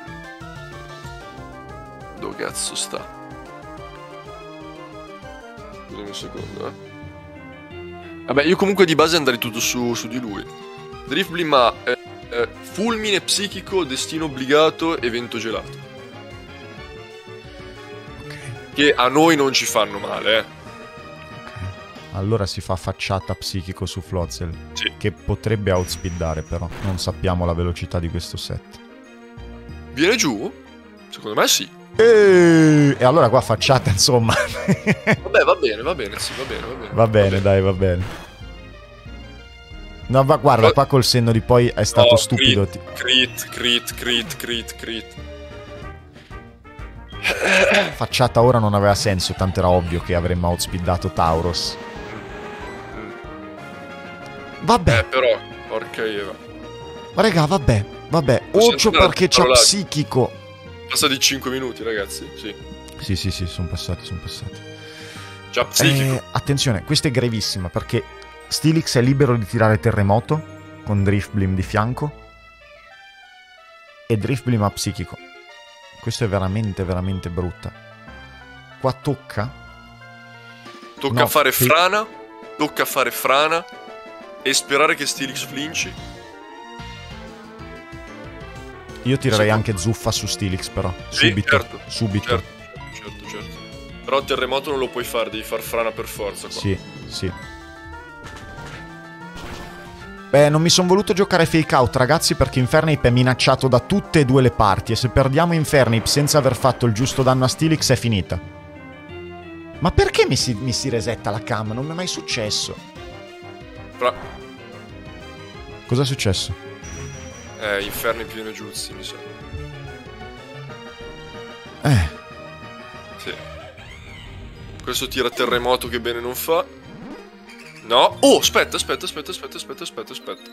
dove cazzo sta? Scusami un secondo, eh. Vabbè, io comunque di base andrei tutto su, su di lui. Drifblim ha eh, eh, Fulmine Psichico, Destino Obbligato e Vento Gelato. Ok, Che a noi non ci fanno male, eh. ok. Allora si fa facciata psichico su Floatzel. Sì. Che potrebbe outspeedare però. Non sappiamo la velocità di questo set. Viene giù? Secondo me sì. E, e allora qua facciata insomma. Vabbè, va bene, va bene, sì, va bene, va bene. Va bene, dai, va bene. No, ma guarda, Però- qua col senno di poi è stato No, stupido. ti- Crit, crit, crit, crit, crit. Facciata ora non aveva senso, tanto era ovvio che avremmo outspeedato Tauros. Vabbè, Eh, però, porca Eva. ma raga, vabbè, vabbè. Possiamo Occhio andare perché a c'ha controllare. psichico. Passati cinque minuti, ragazzi, sì. Sì, sì, sì, sono passati, sono passati. Già psichico. Eh, attenzione, questa è gravissima perché Steelix è libero di tirare Terremoto con Drifblim di fianco e Drifblim ha psichico. Questo è veramente, veramente brutta. Qua tocca. Tocca no, fare sì. frana, tocca fare frana e sperare che Steelix flinci. Io tirerei Sì. anche Zuffa su Steelix però. Sì, Subito, certo, subito. Certo, certo, certo. Però terremoto non lo puoi fare, devi far frana per forza qua. Sì, sì. Beh, non mi sono voluto giocare Fake Out, ragazzi, perché Infernape è minacciato da tutte e due le parti. E se perdiamo Infernape senza aver fatto il giusto danno a Steelix è finita. Ma perché mi si, mi si resetta la cam? Non mi è mai successo. Fra... Cosa è successo? Eh, Infernape viene giuzzi, mi sa. Eh. Sì. Questo tira terremoto che bene non fa. No. Oh, aspetta, aspetta, aspetta, aspetta, aspetta, aspetta, aspetta.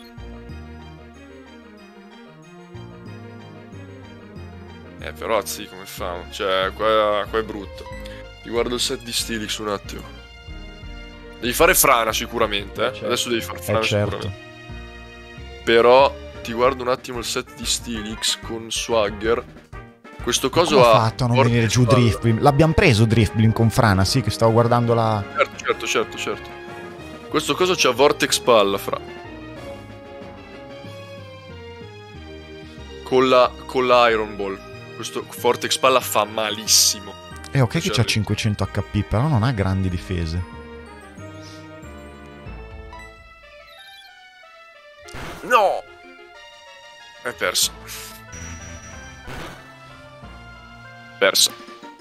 Eh, però, sì, come fa? Cioè, qua, qua è brutto. Ti guardo il set di Steelix un attimo. Devi fare frana sicuramente, eh. Certo. Adesso devi fare frana eh, certo. sicuramente. Però, ti guardo un attimo il set di Steelix con Swagger. Questo coso Come ha... ha fatto a non venire giù Driftblim? L'abbiamo preso Driftblim con frana, sì, che stavo guardando la... Certo, certo, certo, certo. Questo coso c'ha Vortex palla, fra. Con la, con la Iron Ball. Questo Vortex palla fa malissimo. Eh, ok che Cioè, c'ha cinquecento H P, però non ha grandi difese. No! È perso. Persa.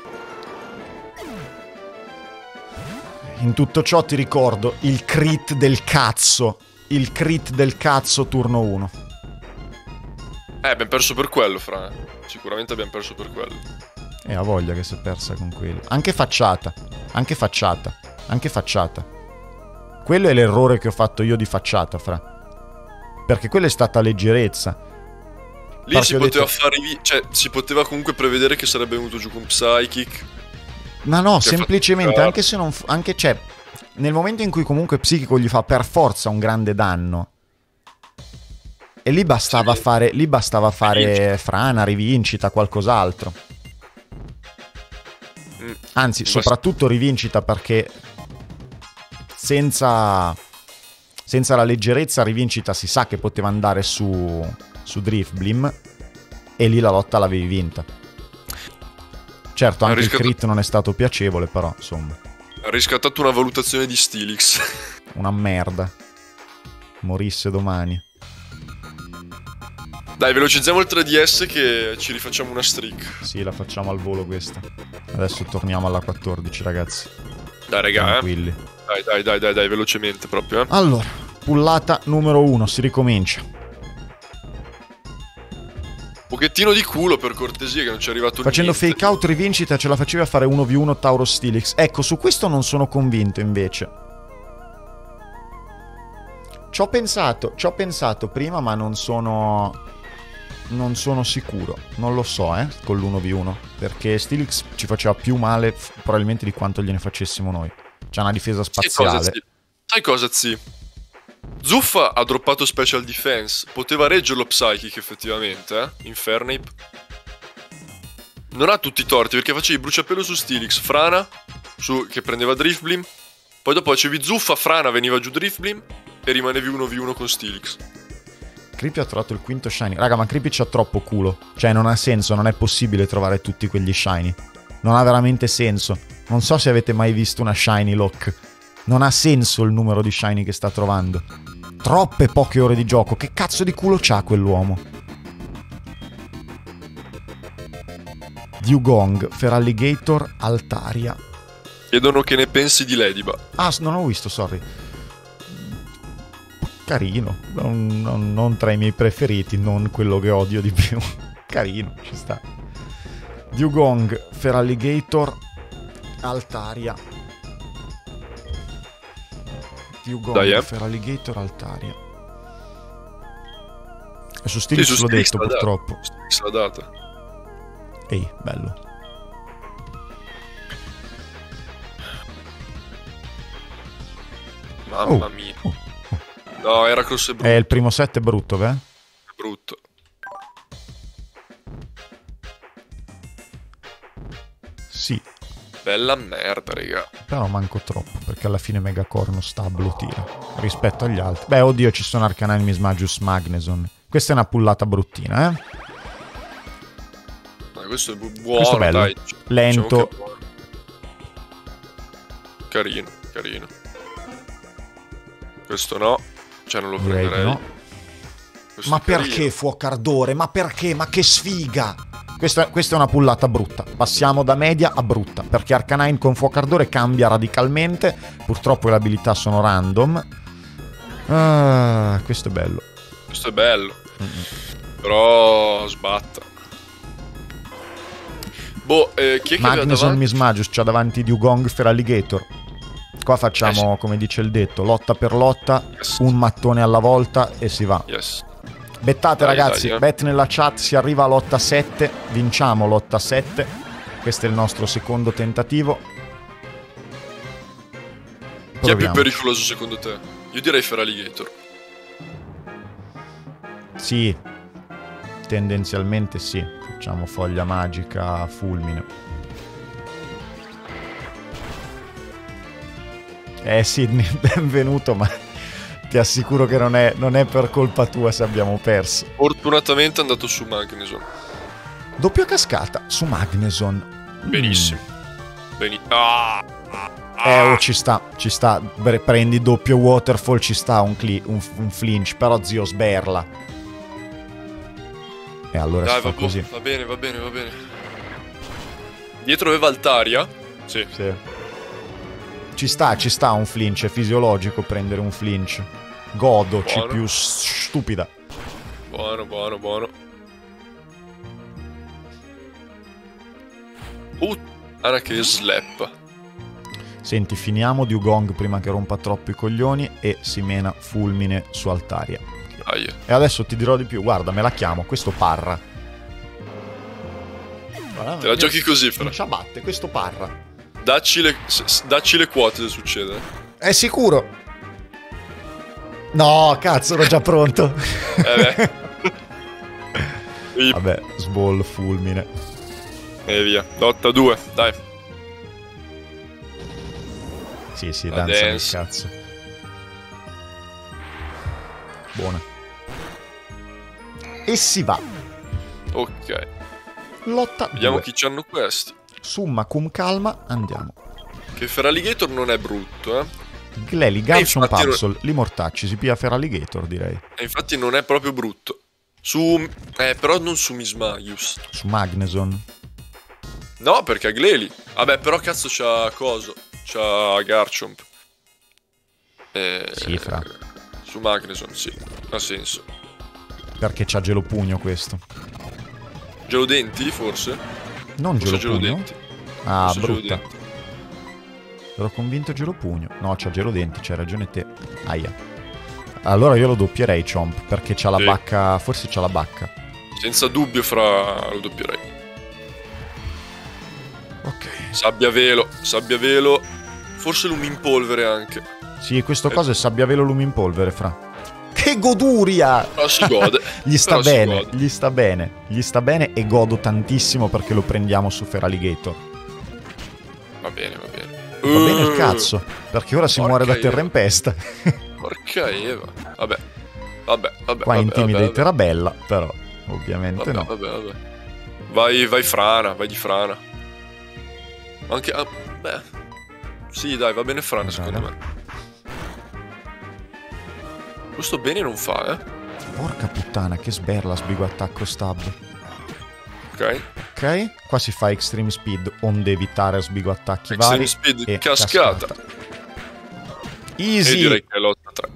In tutto ciò ti ricordo il crit del cazzo. Il crit del cazzo turno uno. Eh, abbiamo perso per quello, fra. Sicuramente abbiamo perso per quello. E ha voglia che si è persa con quello. Anche facciata. Anche facciata. Anche facciata. Quello è l'errore che ho fatto io di facciata, fra. Perché quella è stata leggerezza. Lì Perché si ho poteva detto... fare... Cioè, si poteva comunque prevedere che sarebbe venuto giù con Psychic. Ma no, Che semplicemente, fatto... anche se non... F- anche c'è... Nel momento in cui comunque Psichico gli fa per forza un grande danno... E lì bastava sì. fare... Lì bastava fare Rivincita. frana, rivincita, qualcos'altro. Mm. Anzi, Basta. soprattutto rivincita perché... Senza... Senza la leggerezza rivincita si sa che poteva andare su... Su Driftblim. E lì la lotta l'avevi vinta. Certo, anche riscattato... il crit non è stato piacevole, però, insomma. Ha riscattato una valutazione di Steelix. Una merda. Morisse domani. Dai, velocizziamo il tre D S che ci rifacciamo una streak. Sì, la facciamo al volo questa. Adesso torniamo alla quattordici, ragazzi. Dai, raga, Tranquilli. eh. Dai, dai, dai, dai, dai, velocemente proprio, eh. Allora, pullata numero uno, si ricomincia. Pochettino di culo, per cortesia, che non ci è arrivato Facendo niente. fake out rivincita ce la faceva fare uno vu uno Tauro Steelix. Ecco, su questo non sono convinto invece. Ci ho pensato, ci ho pensato prima, ma non sono... Non sono sicuro. Non lo so, eh, con l'uno vu uno. Perché Steelix ci faceva più male, f- probabilmente, di quanto gliene facessimo noi. C'ha una difesa Sai cosa, spaziale. zi? Sai cosa, zi? Zuffa ha droppato Special Defense. Poteva reggerlo Psychic, effettivamente, eh? Infernape. Non ha tutti i torti, perché facevi bruciapelo su Steelix, Frana, su, che prendeva Driftblim. Poi dopo facevi Zuffa, Frana, veniva giù Driftblim. E rimanevi uno vu uno con Steelix. Creepy ha trovato il quinto shiny. Raga, ma Creepy c'ha troppo culo. Cioè, non ha senso, non è possibile trovare tutti quegli shiny. Non ha veramente senso. Non so se avete mai visto una shiny lock. Non ha senso il numero di shiny che sta trovando. Troppe poche ore di gioco. Che cazzo di culo c'ha quell'uomo? Dugong, Feraligator, Altaria. Chiedono che ne pensi di Ladybug. Ah, non ho visto, sorry. Carino, non, non, non tra i miei preferiti, non quello che odio di più. Carino, ci sta. Dugong, Feraligator, Altaria. Dugong, Dai, eh. Feraligator, Altaria. E su Steelix Sì, su l'ho Steelix detto, l'ha data. purtroppo. Steelix l'ha data. Ehi, bello. Mamma Oh. mia. Oh. No, Heracross è brutto. Eh, il primo set è brutto, beh? È brutto. Sì, Bella merda, raga. però manco troppo, perché alla fine Megacorno stablo tira rispetto agli altri. Beh, oddio, ci sono Arcanine Mismagius Magneson. Questa è una pullata bruttina, eh? Ma questo è bu- buono, Questo è bello. dai. Lento. Diciamo che è buono. carino, carino. Questo no, cioè non lo Direi di prenderei. no. Questo Ma è carino. perché fuoco ardore? Ma perché? Ma che sfiga! Questa, questa è una pullata brutta. Passiamo da media a brutta, perché Arcanine con fuoco ardore cambia radicalmente. Purtroppo le abilità sono random. Ah, questo è bello. Questo è bello. Mm-mm. Però sbatta. Boh, eh, chi è che aveva Magneson davanti? Mismagius c'ha davanti Dugong Feraligator. Qua facciamo, Eh, come dice il detto, lotta per lotta, Yes. un mattone alla volta e si va. Yes. Bettate Dai, ragazzi, dai, eh. bet nella chat, si arriva a lotta sette, vinciamo lotta sette. Questo è il nostro secondo tentativo. Chi è più Proviamo. pericoloso secondo te? Io direi Feraligator. Sì, tendenzialmente sì. Facciamo foglia magica, fulmine. Eh Sidney, benvenuto, ma ti assicuro che non è, non è per colpa tua se abbiamo perso. Fortunatamente è andato su Magneson. Doppia cascata su Magneson. Benissimo. Beni- ah! Eh, oh, ci sta, ci sta. Bre- Prendi doppio waterfall, ci sta un, cli- un, un flinch, però zio sberla. E allora Dai, si fa va, così. va bene, va bene, va bene. Dietro aveva Altaria? Sì. Sì. Ci sta, ci sta un flinch, è fisiologico prendere un flinch. Godo, C Buono. più stupida. Buono, buono, buono. Puttana che slap. Senti, finiamo Dugong prima che rompa troppo i coglioni e si mena fulmine su Altaria. Dai. E adesso ti dirò di più, guarda, me la chiamo, questo parra. Guarda, Te la giochi così, Fra. in ciabatte, questo parra. Dacci le, s- s- dacci le quote se succede. È sicuro? No, cazzo, ero già pronto. Eh beh. E Vabbè, sball, fulmine. e via. Lotta due, dai. Sì, sì, La danza del dance. cazzo. Buona. E si va. Ok. Lotta Vediamo due. chi c'hanno questi. Summa cum calma, andiamo. Che Feraligator non è brutto, eh. Gleli, Garchomp, infatti non- Absol, li mortacci, si pia Feraligator, direi. E infatti non è proprio brutto. Su... Eh, però non su Mismagius. Su Magneson. No, perché Gleli. Vabbè, però cazzo c'ha coso. C'ha Garchomp. Eh, Sì, fra. Su Magneson, sì. Ha senso. Perché c'ha gelopugno questo. Gelodenti, forse? Non Forse gelopugno? Gelodenti. Ah, Forse brutta. Gelodenti. Ero convinto gelopugno. No, c'ha gelodenti, c'hai ragione te. Aia. Allora io lo doppierei Chomp, perché c'ha la Sì. bacca... Forse c'ha la bacca. Senza dubbio, Fra lo doppierei. Ok. Sabbia velo, sabbia velo. Forse lumimpolvere anche. Sì, questo coso è sabbiavelo lumimpolvere, fra. Che goduria! Però si gode. Gli sta Però si bene, gode. gli sta bene. Gli sta bene e godo tantissimo perché lo prendiamo su Feraligator. Va bene, va bene. Va bene il Uh, cazzo, perché ora si porca muore da io. terrempesta. Porca Eva. Vabbè. Vabbè, vabbè. Qua vabbè, intimida vabbè, i Terabella, però ovviamente vabbè, no. vabbè, vabbè. Vai, vai Frana, vai di Frana. Anche... ah, beh. Sì, dai, va bene Frana, secondo Raga. me. Questo bene non fa, eh. Porca puttana, che sberla sbigo attacco stab. Ok. Ok, qua si fa extreme speed onde evitare sbigo attacchi Extreme vari. speed, e cascata. E Easy. direi che è lotta tre.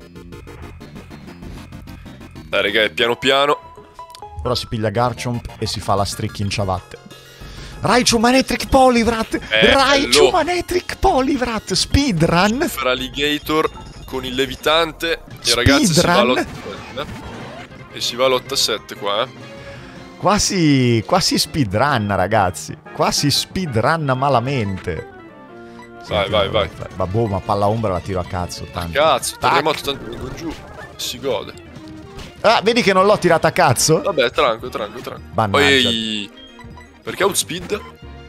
Dai, raga, è piano piano. Ora si piglia Garchomp e si fa la streak in ciabatte. Raichu Manectric Poliwrath! Eh, Raichu hello. Manectric Poliwrath! Speedrun! Feraligator con il levitante. E ragazzi si va Speedrun. all'otta sette. E si va all'otta sette qua, eh. Qua si, qua si speedrun, ragazzi. Qua si speedrun malamente. Vai, vai, vai. Ma boh, ma palla ombra la tiro a cazzo. Tanto. Cazzo, Tac. terremoto tanto vengo giù. Si gode. Ah, vedi che non l'ho tirata a cazzo? Vabbè, tranquillo, tranquillo, tranquillo. Mannaggia. Poi... Perché outspeed?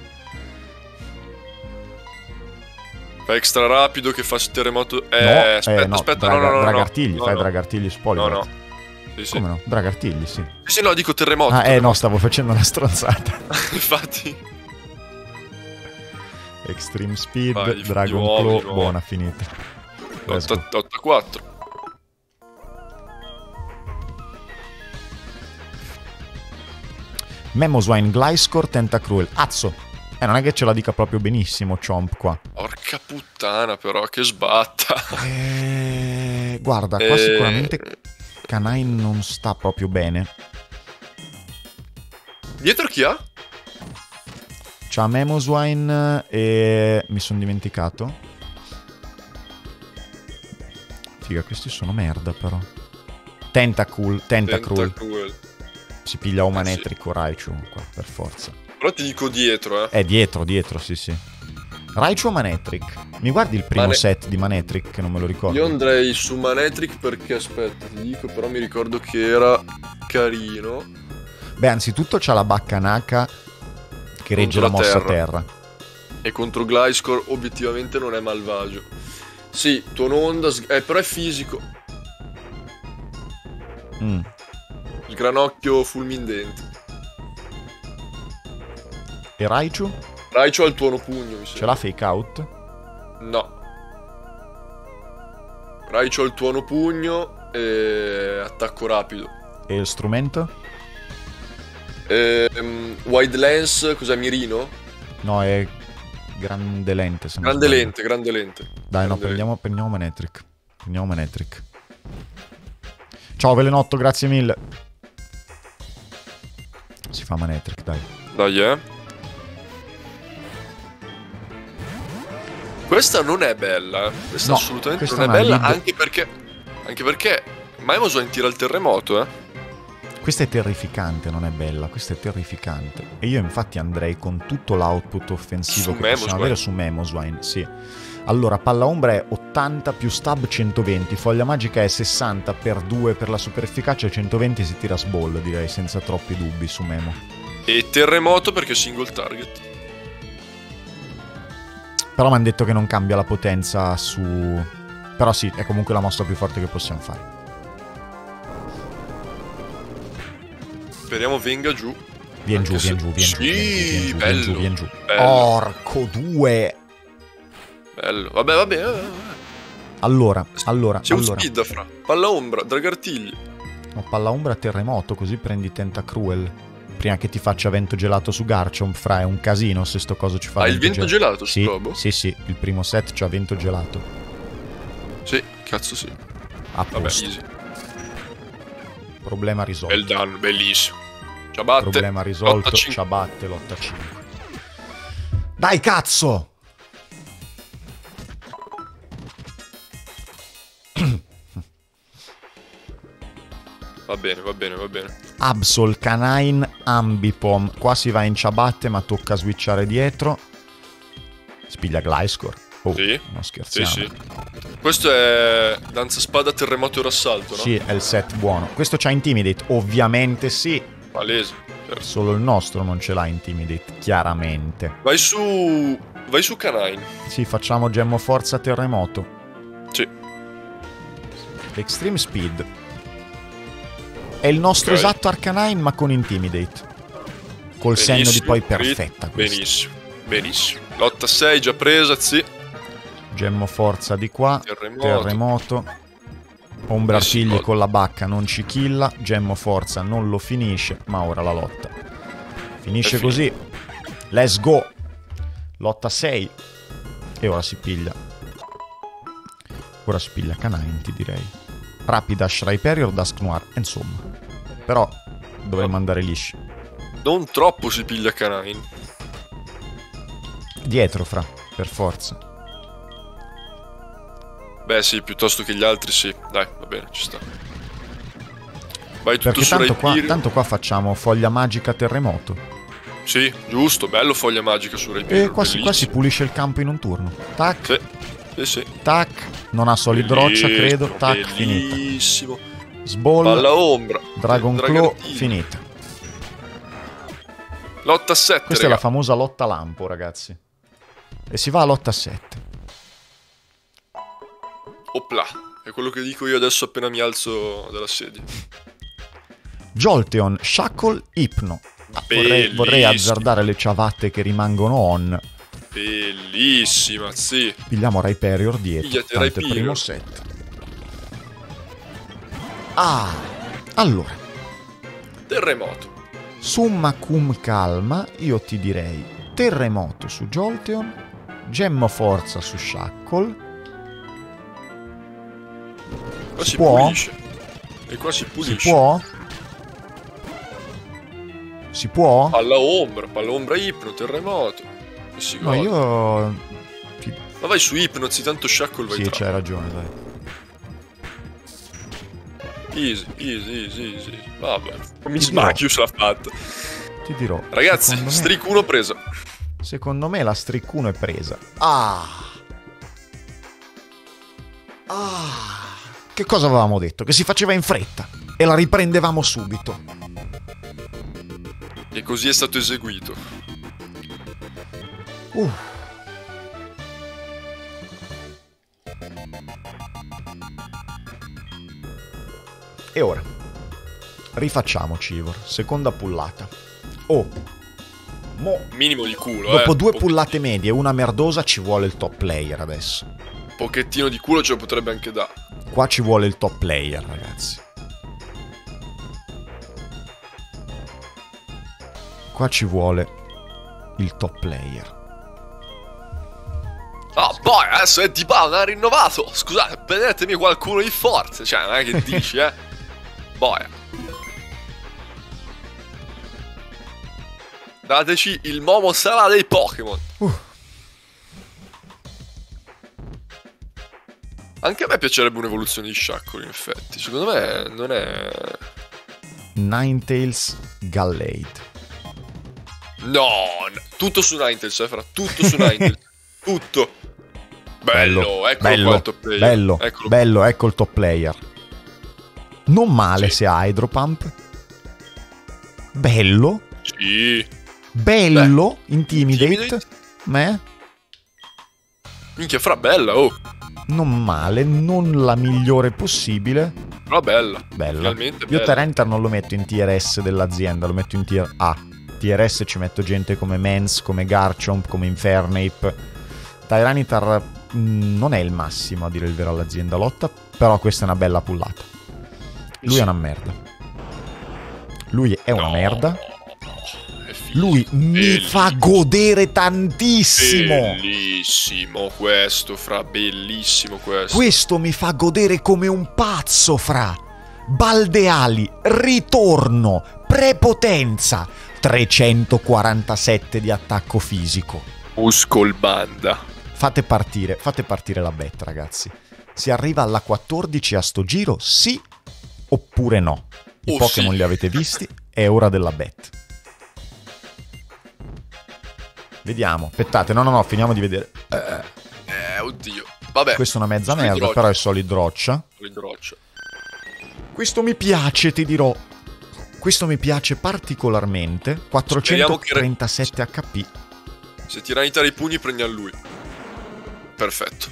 Fa extra rapido che fa il terremoto. Eh, no, aspetta, eh, no, aspetta, draga- no, no, no. Dragartigli, no, fai no. dragartigli su No, Poliwrath. no. Sì, sì. Come no? Dragartigli, sì. Sì, sì, no, dico terremoto. Ah, eh, no, terremoto. stavo facendo una stronzata. Infatti. Extreme Speed, Vai, di- Dragon di nuovo, Claw, di nuovo. buona, finita. Let's go. otto a quattro. Memoswine, Gliscor, Tentacruel. Azzo. Eh, non è che ce la dica proprio benissimo Chomp qua. Porca puttana, però, che sbatta. Eh, guarda, qua Eh. sicuramente Canine non sta proprio bene. Dietro chi ha? C'ha Memoswine e... mi sono dimenticato. Figa, questi sono merda però. Tentacool, Tentacruel. Tentacruel. Si piglia un Eh, sì. Manectric o Raichu qua, per forza. Però ti dico dietro, eh. È dietro, dietro, sì sì. Raichu o Manectric? Mi guardi il primo Mane- set di Manectric che non me lo ricordo? Io andrei su Manectric perché, aspetta, ti dico, però mi ricordo che era carino. Beh, anzitutto c'ha la Bacchanaca che regge Contro la la mossa a terra. terra. E contro Gliscor obiettivamente non è malvagio. Sì, Tononda, s- eh, però è fisico. Mm. Il granocchio fulminante. E Raichu? Raichu ha il tuono pugno, mi Ce sembra. l'ha Fake Out? No. Raichu ha il tuono pugno e attacco rapido. E il strumento? Ehm, wide lens, cos'è, mirino? No, è grande lente. Se non Grande sbaglio. lente, grande lente. Dai, no, Grande prendiamo, prendiamo Manectric. Prendiamo Manectric. Ciao Velenotto, grazie mille. Si fa Manectric, dai. lente. Dai, eh. Questa non è bella, eh. Questa No, assolutamente questa non è è una bella, lead. anche perché... Anche perché... Memoswine tira il terremoto, eh. Questa è terrificante, non è bella. Questa è terrificante. E io infatti andrei con tutto l'output offensivo Su che possiamo Memoswine. avere su Memoswine, sì. Allora, palla ombra è ottanta più stab centoventi, foglia magica è sessanta per due per la super efficacia e centoventi si tira sball, direi, senza troppi dubbi su Memo. E terremoto perché single target. Però mi hanno detto che non cambia la potenza su... Però sì, è comunque la mossa più forte che possiamo fare. Speriamo venga giù. Vien giù, Anche vien se- giù, vien giù, Sì, vien giù, vien bello, giù, vien giù. bello. Orco due! Bello. Vabbè, vabbè. vabbè, vabbè. Allora, allora, C'è un allora. speed fra. Palla ombra, dragartigli. Ho palla ombra terremoto, così prendi Tentacruel. Prima che ti faccia vento gelato su Garchomp, fra, è un casino se sto coso ci fa Ah, il vento gelato, Sì, strobo? sì, sì, il primo set c'ha vento gelato. Sì, cazzo sì. A Vabbè, posto. easy. Problema risolto. Bel danno, bellissimo. Ci batte. Problema risolto, lotta cinque. ci abbatte lotta cinque. Dai cazzo! Va bene, va bene, va bene. Absol, Canine, Ambipom. Qua si va in ciabatte ma tocca switchare dietro. Spiglia Gliscor. Oh, Sì, non Sì, scherziamo. sì. Questo è danza spada, terremoto e rassalto, no? Sì, è il set buono. Questo c'ha Intimidate? Ovviamente sì. Palese, certo. Solo il nostro non ce l'ha Intimidate, chiaramente. Vai su... Vai su Canine. Sì, facciamo Gemmo Forza Terremoto. Sì. Extreme Speed. È il nostro Ok. esatto Arcanine ma con Intimidate. Col segno di Benissimo. poi Crit. perfetta questa. Benissimo, benissimo. Lotta sei già presa, sì. Gemmo Forza di qua. Terremoto. Terremoto. Ombra Messi Artigli gol. con la bacca non ci killa. Gemmo Forza non lo finisce. Ma ora la lotta finisce È così. Let's go. Lotta sei. E ora si piglia. Ora si piglia Canine, ti direi. Rapidash, Rhyperior, Dusk Noir. Insomma. Però dovremmo andare lisci. Non troppo si piglia Canine. Dietro, fra. Per forza. Beh sì, piuttosto che gli altri sì. Dai, va bene, ci sta. Vai tutto Perché su tanto qua, Rhyperior. tanto qua facciamo foglia magica terremoto. Sì, giusto, bello foglia magica su Rhyperior. E qua si, qua si bellissimo. pulisce il campo in un turno. Tac, Sì, sì, sì. tac. Non ha solid roccia, Bellissimo, credo. Tac, finita. Bellissimo. Sball, Palla ombra. Dragon Sì, Claw, Dragartigli. finita. Lotta sette, Questa è la raga. famosa lotta lampo, ragazzi. E si va a lotta sette. Opla. È quello che dico io adesso appena mi alzo dalla sedia. Jolteon, Shackle, Hypno. Ah, vorrei, vorrei Bellissimo. azzardare le ciabatte che rimangono on. Bellissima, sì. Pigliamo Rhyperior dietro. Pigliate Tanto è Rhyperior. primo set. Ah, allora. Terremoto. Summa cum calma, io ti direi terremoto su Jolteon, gemmo forza su Shackle. Qua Si si, può? pulisce. E qua si pulisce. Si può? Si può? Palla ombra, palla ombra ipno, terremoto. E si No, gode. io... ti- Ma vai su ipnozi, tanto Shackle vai Sì, tra. c'hai ragione, dai. Easy, easy, easy, easy. Vabbè. Mi Ti Smachius l'ha fatta. Ti dirò. Ragazzi, secondo me- Streak uno presa. Secondo me la Streak uno è presa. Ah! Ah! Che cosa avevamo detto? Che si faceva in fretta e la riprendevamo subito. E così è stato eseguito. Uh. E ora rifacciamo Civor, seconda pullata. Oh, mo Minimo di culo, dopo eh. due Po- pullate medie e una merdosa ci vuole il top player adesso. Pochettino di culo ce lo potrebbe anche dare. Qua ci vuole il top player, ragazzi. Qua ci vuole il top player. Ah, poi adesso è Di Bala, ha rinnovato. Scusate, prendetemi qualcuno di forza. Cioè, non è che dici, eh. Boia. Dateci il Momo Sala dei Pokémon. Uh. Anche a me piacerebbe un'evoluzione di Shackle, in effetti. Secondo me non è... Ninetales Gallade. No, no. Tutto su Ninetales, eh, fra. Tutto su Ninetales. Tutto. Bello, eccolo bello, qua il top player. bello, Eccolo. bello, ecco il top player. Non male Sì. se ha Hydropump. Bello, Sì. bello, Intimidate. Intimidate. Me? Minchia, fra, bella, oh. Non male, non la migliore possibile. Però bella. Bella. Finalmente Io bella. Tyranitar non lo metto in tier S dell'azienda, lo metto in tier A. Tier S ci metto gente come Mance, come Garchomp, come Infernape. Tyranitar mh, non è il massimo, a dire il vero, all'azienda lotta, però questa è una bella pullata. Lui Sì. è una merda. Lui è una No, merda. no, è figo. Lui mi Bellissimo. fa godere tantissimo. Bellissimo questo, fra, bellissimo questo. Questo mi fa godere come un pazzo, fra. Baldeali, ritorno, prepotenza, trecentoquarantasette di attacco fisico. Muscle Banda. Fate partire, fate partire la bet, ragazzi. Si arriva alla quattordici a sto giro, sì oppure no? I Oh, Pokémon sì. li avete visti, è ora della bet. Vediamo, aspettate, no no no, finiamo di vedere. Eh, Eh, oddio. Vabbè. questa è una mezza Solid merda, roccia. però è solid roccia. Solid roccia. Questo mi piace, ti dirò. Questo mi piace particolarmente. quattrocentotrentasette H P. Se tiranitare i pugni prendi a lui. Perfetto.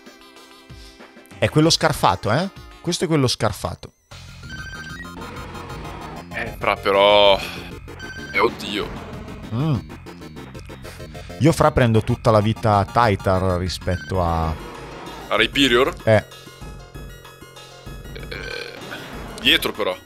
È quello scarfato, eh? Questo è quello scarfato. Eh, fra, però... Eh, oddio. Mm. Io fra prendo tutta la vita Taitar rispetto a... A Rhyperior? Eh, Dietro però.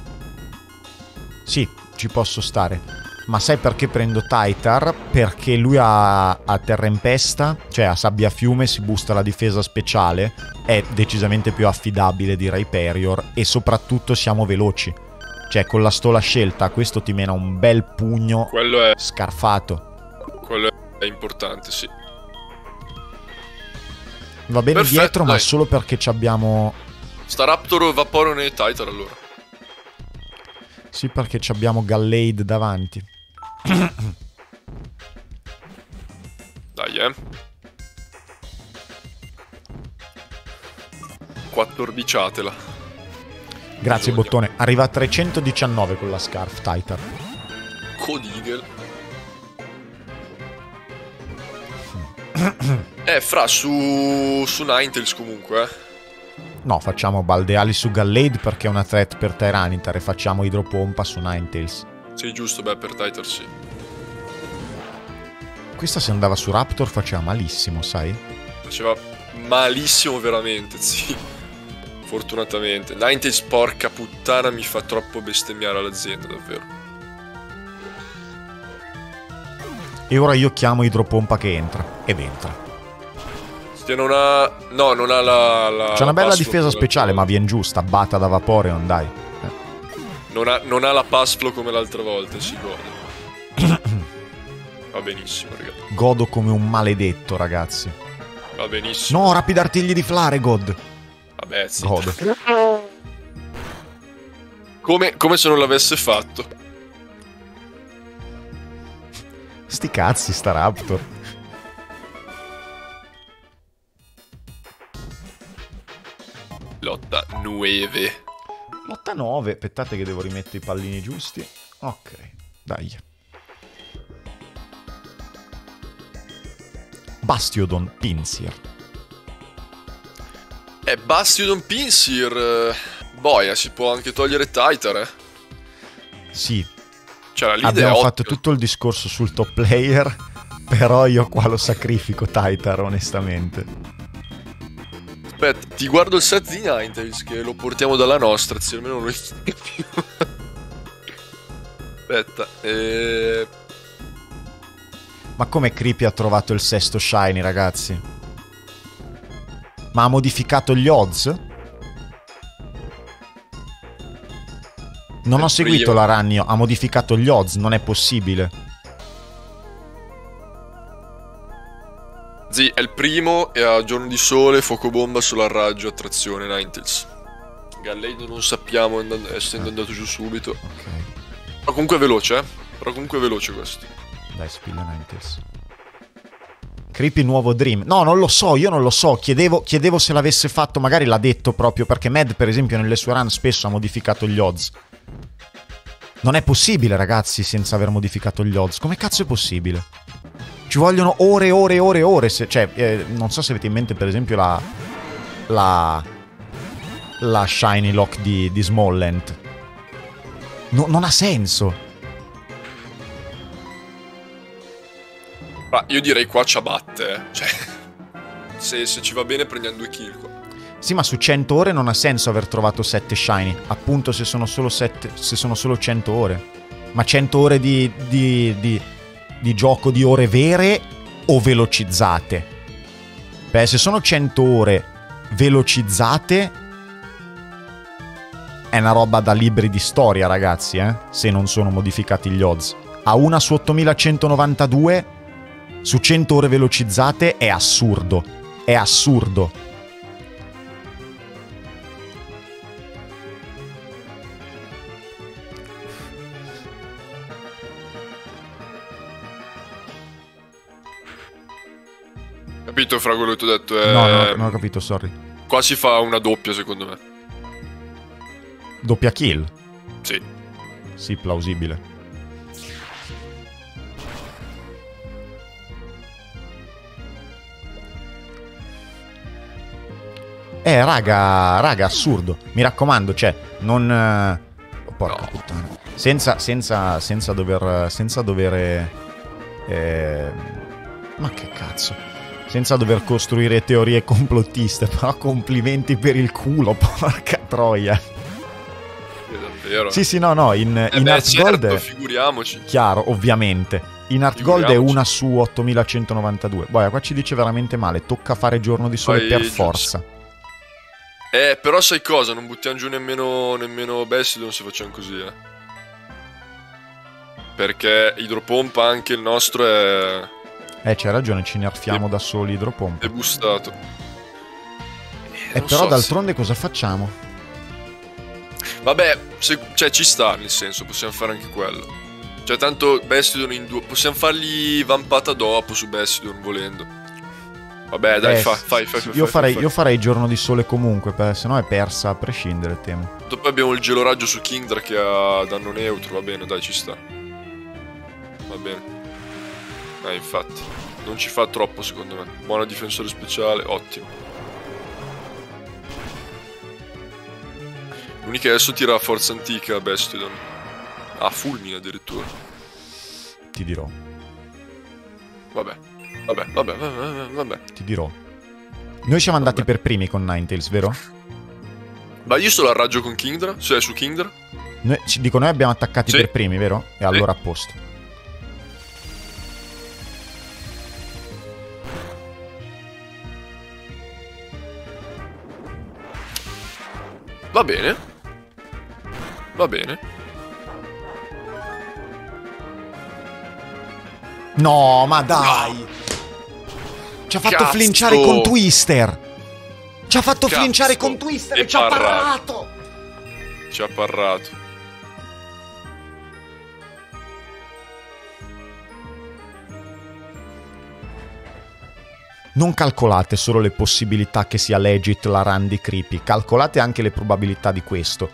sì, ci posso stare. Ma sai perché prendo Taitar? Perché lui ha, ha Terrempesta, cioè a Sabbia Fiume, si boosta la difesa speciale, è decisamente più affidabile di Rhyperior e soprattutto siamo veloci. Cioè con la stola scelta questo ti mena un bel pugno Quello è... scarfato. Quello è importante, sì. Va bene Perfetto, dietro, ma dai. solo perché ci abbiamo... Staraptor, Vaporeon e Titan allora. Sì, perché ci abbiamo Gallade davanti. Dai, eh. quattordiciatela. Grazie Bisogna. bottone. Arriva a trecentodiciannove con la Scarf Titan. Codigel. Eh, fra, su... su Ninetales comunque, eh. No, facciamo Baldeali su Gallade perché è una threat per Tyranitar e facciamo Idropompa su Ninetales. Sì, giusto, beh, per Titan sì. Questa se andava su Raptor faceva malissimo, sai? Faceva malissimo veramente, sì. Fortunatamente. Ninetales, porca puttana, mi fa troppo bestemmiare l'azienda, davvero. E ora io chiamo Idropompa che entra. Ed entra. Che non ha... No, non ha la... la C'è una bella pass difesa flow speciale, ma viene giusta. Batta da Vaporeon, dai. Non ha, non ha la pass flow come l'altra volta, si gode. Va benissimo, ragazzi. Godo come un maledetto, ragazzi. Va benissimo. No, rapidi artigli di Flare, God. Vabbè, sì. Godo. Come, come se non l'avesse fatto. Sti cazzi, sta Raptor. Lotta nove. Lotta nove. Aspettate che devo rimettere i pallini giusti. Ok, dai. Bastiodon Pinsir. Eh, Bastiodon Pinsir... Eh, boia, si può anche togliere Titar, eh. Sì. Cioè, la lead Abbiamo è fatto ottima. tutto il discorso sul top player, però io qua lo sacrifico Titar, onestamente. Aspetta, ti guardo il set di Ninetales, che lo portiamo dalla nostra, zio, almeno non lo più. Aspetta, eh... Ma come Creepy ha trovato il sesto shiny, ragazzi? Ma ha modificato gli odds? Non ho seguito la run io, ha modificato gli odds, non è possibile. Zi, è il primo e ha giorno di sole, fuoco bomba, solo a raggio, attrazione, Ninetales. Galleido non sappiamo, andando, essendo andato giù subito. Ok. Però comunque è veloce, eh. Però comunque è veloce questo. Dai, spilla Ninetales. Creepy nuovo Dream. No, non lo so, io non lo so. Chiedevo, chiedevo se l'avesse fatto, magari l'ha detto proprio, perché Mad, per esempio, nelle sue run spesso ha modificato gli odds. Non è possibile, ragazzi, senza aver modificato gli odds. Come cazzo è possibile? Ci vogliono ore e ore e ore e ore. Se, cioè, eh, non so se avete in mente, per esempio, la... La... La Shiny Lock di, di Smollent. No, non ha senso. Ma io direi qua ci abbatte, eh. Cioè, se, se ci va bene prendiamo due kill qua. Sì, ma su cento ore non ha senso aver trovato sette shiny. Appunto, se sono solo sette, se sono solo cento ore. Ma cento ore di, di, di, di gioco di ore vere o velocizzate? Beh, se sono cento ore velocizzate è una roba da libri di storia, ragazzi, eh? Se non sono modificati gli odds. A una su ottomilacentonovantadue su cento ore velocizzate è assurdo. È assurdo. Capito, fra quello che ti ho detto? È... No, no, non ho capito, sorry. Qua si fa una doppia, secondo me. Doppia kill? Sì. Sì, plausibile. Eh, raga, raga, assurdo. Mi raccomando, cioè, non... Oh, porca No. puttana. Senza, senza, senza dover... Senza dover... Eh... Ma che cazzo. Senza dover costruire teorie complottiste, però complimenti per il culo, porca troia. È davvero. Sì, sì, no, no, in, Eh in beh, Art certo, Gold è figuriamoci. chiaro, ovviamente. In Art Gold è Figuriamoci. una su ottomilacentonovantadue. Boia, qua ci dice veramente male. Tocca fare giorno di sole Vai per giù. forza. Eh, però sai cosa? Non buttiamo giù nemmeno, nemmeno Bastiodon se facciamo così, eh. Perché idropompa anche il nostro è... Eh, c'hai ragione, ci nerfiamo Sì. da soli idropompa. è bustato. E Non però so d'altronde cosa facciamo? se- Vabbè, se- cioè ci sta, nel senso, possiamo fare anche quello. Cioè tanto Bastiodon in due... Possiamo fargli vampata dopo su Bastiodon volendo. Vabbè, dai, Eh, fa, s- fai, fai, s- fai, io, fai, farei, fai. io farei giorno di sole comunque, per, se no è persa a prescindere, temo. Dopo abbiamo il geloraggio su Kingdra che ha danno neutro, va bene, dai, ci sta. Va bene. Eh, infatti. Non ci fa troppo, secondo me. Buona difensore speciale, ottimo. L'unica adesso tira a forza antica Bastiodon. Ah, fulmine addirittura. Ti dirò. Vabbè. Vabbè, vabbè, vabbè, vabbè. Ti dirò. Noi siamo andati Vabbè. per primi con Ninetales, vero? Ma io sto al raggio con Kingdra? Cioè, su Kingdra? Noi, ci- dico, noi abbiamo attaccati Sì. per primi, vero? E allora a posto. Va bene. Va bene. No, ma dai! Ci ha fatto Cazzo! flinciare con Twister! Ci ha fatto Cazzo! flinciare con Twister e, E ci ha parrato. parato! Ci ha parrato. Non calcolate solo le possibilità che sia legit la run di Creepy, calcolate anche le probabilità di questo.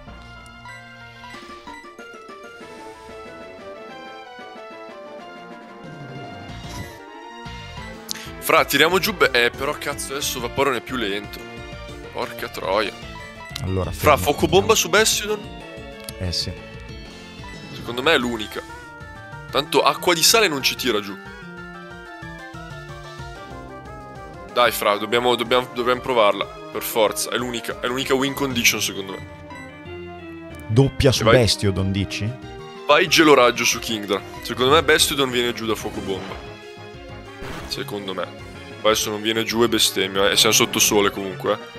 Fra, tiriamo giù... Be- eh, però cazzo, adesso Vaporeon è più lento. Porca troia. Allora, Fra, fermo. fuoco bomba su Bastiodon? Eh sì. Secondo me è l'unica. Tanto acqua di sale non ci tira giù. Dai, Fra, dobbiamo, dobbiamo, dobbiamo provarla. Per forza, è l'unica. È l'unica win condition, secondo me. Doppia su vai- Bastiodon, dici? Vai geloraggio su Kingdra. Secondo me Bastiodon viene giù da fuoco bomba. Secondo me. Poi adesso non viene giù e bestemmia. E siamo sotto sole comunque. eh.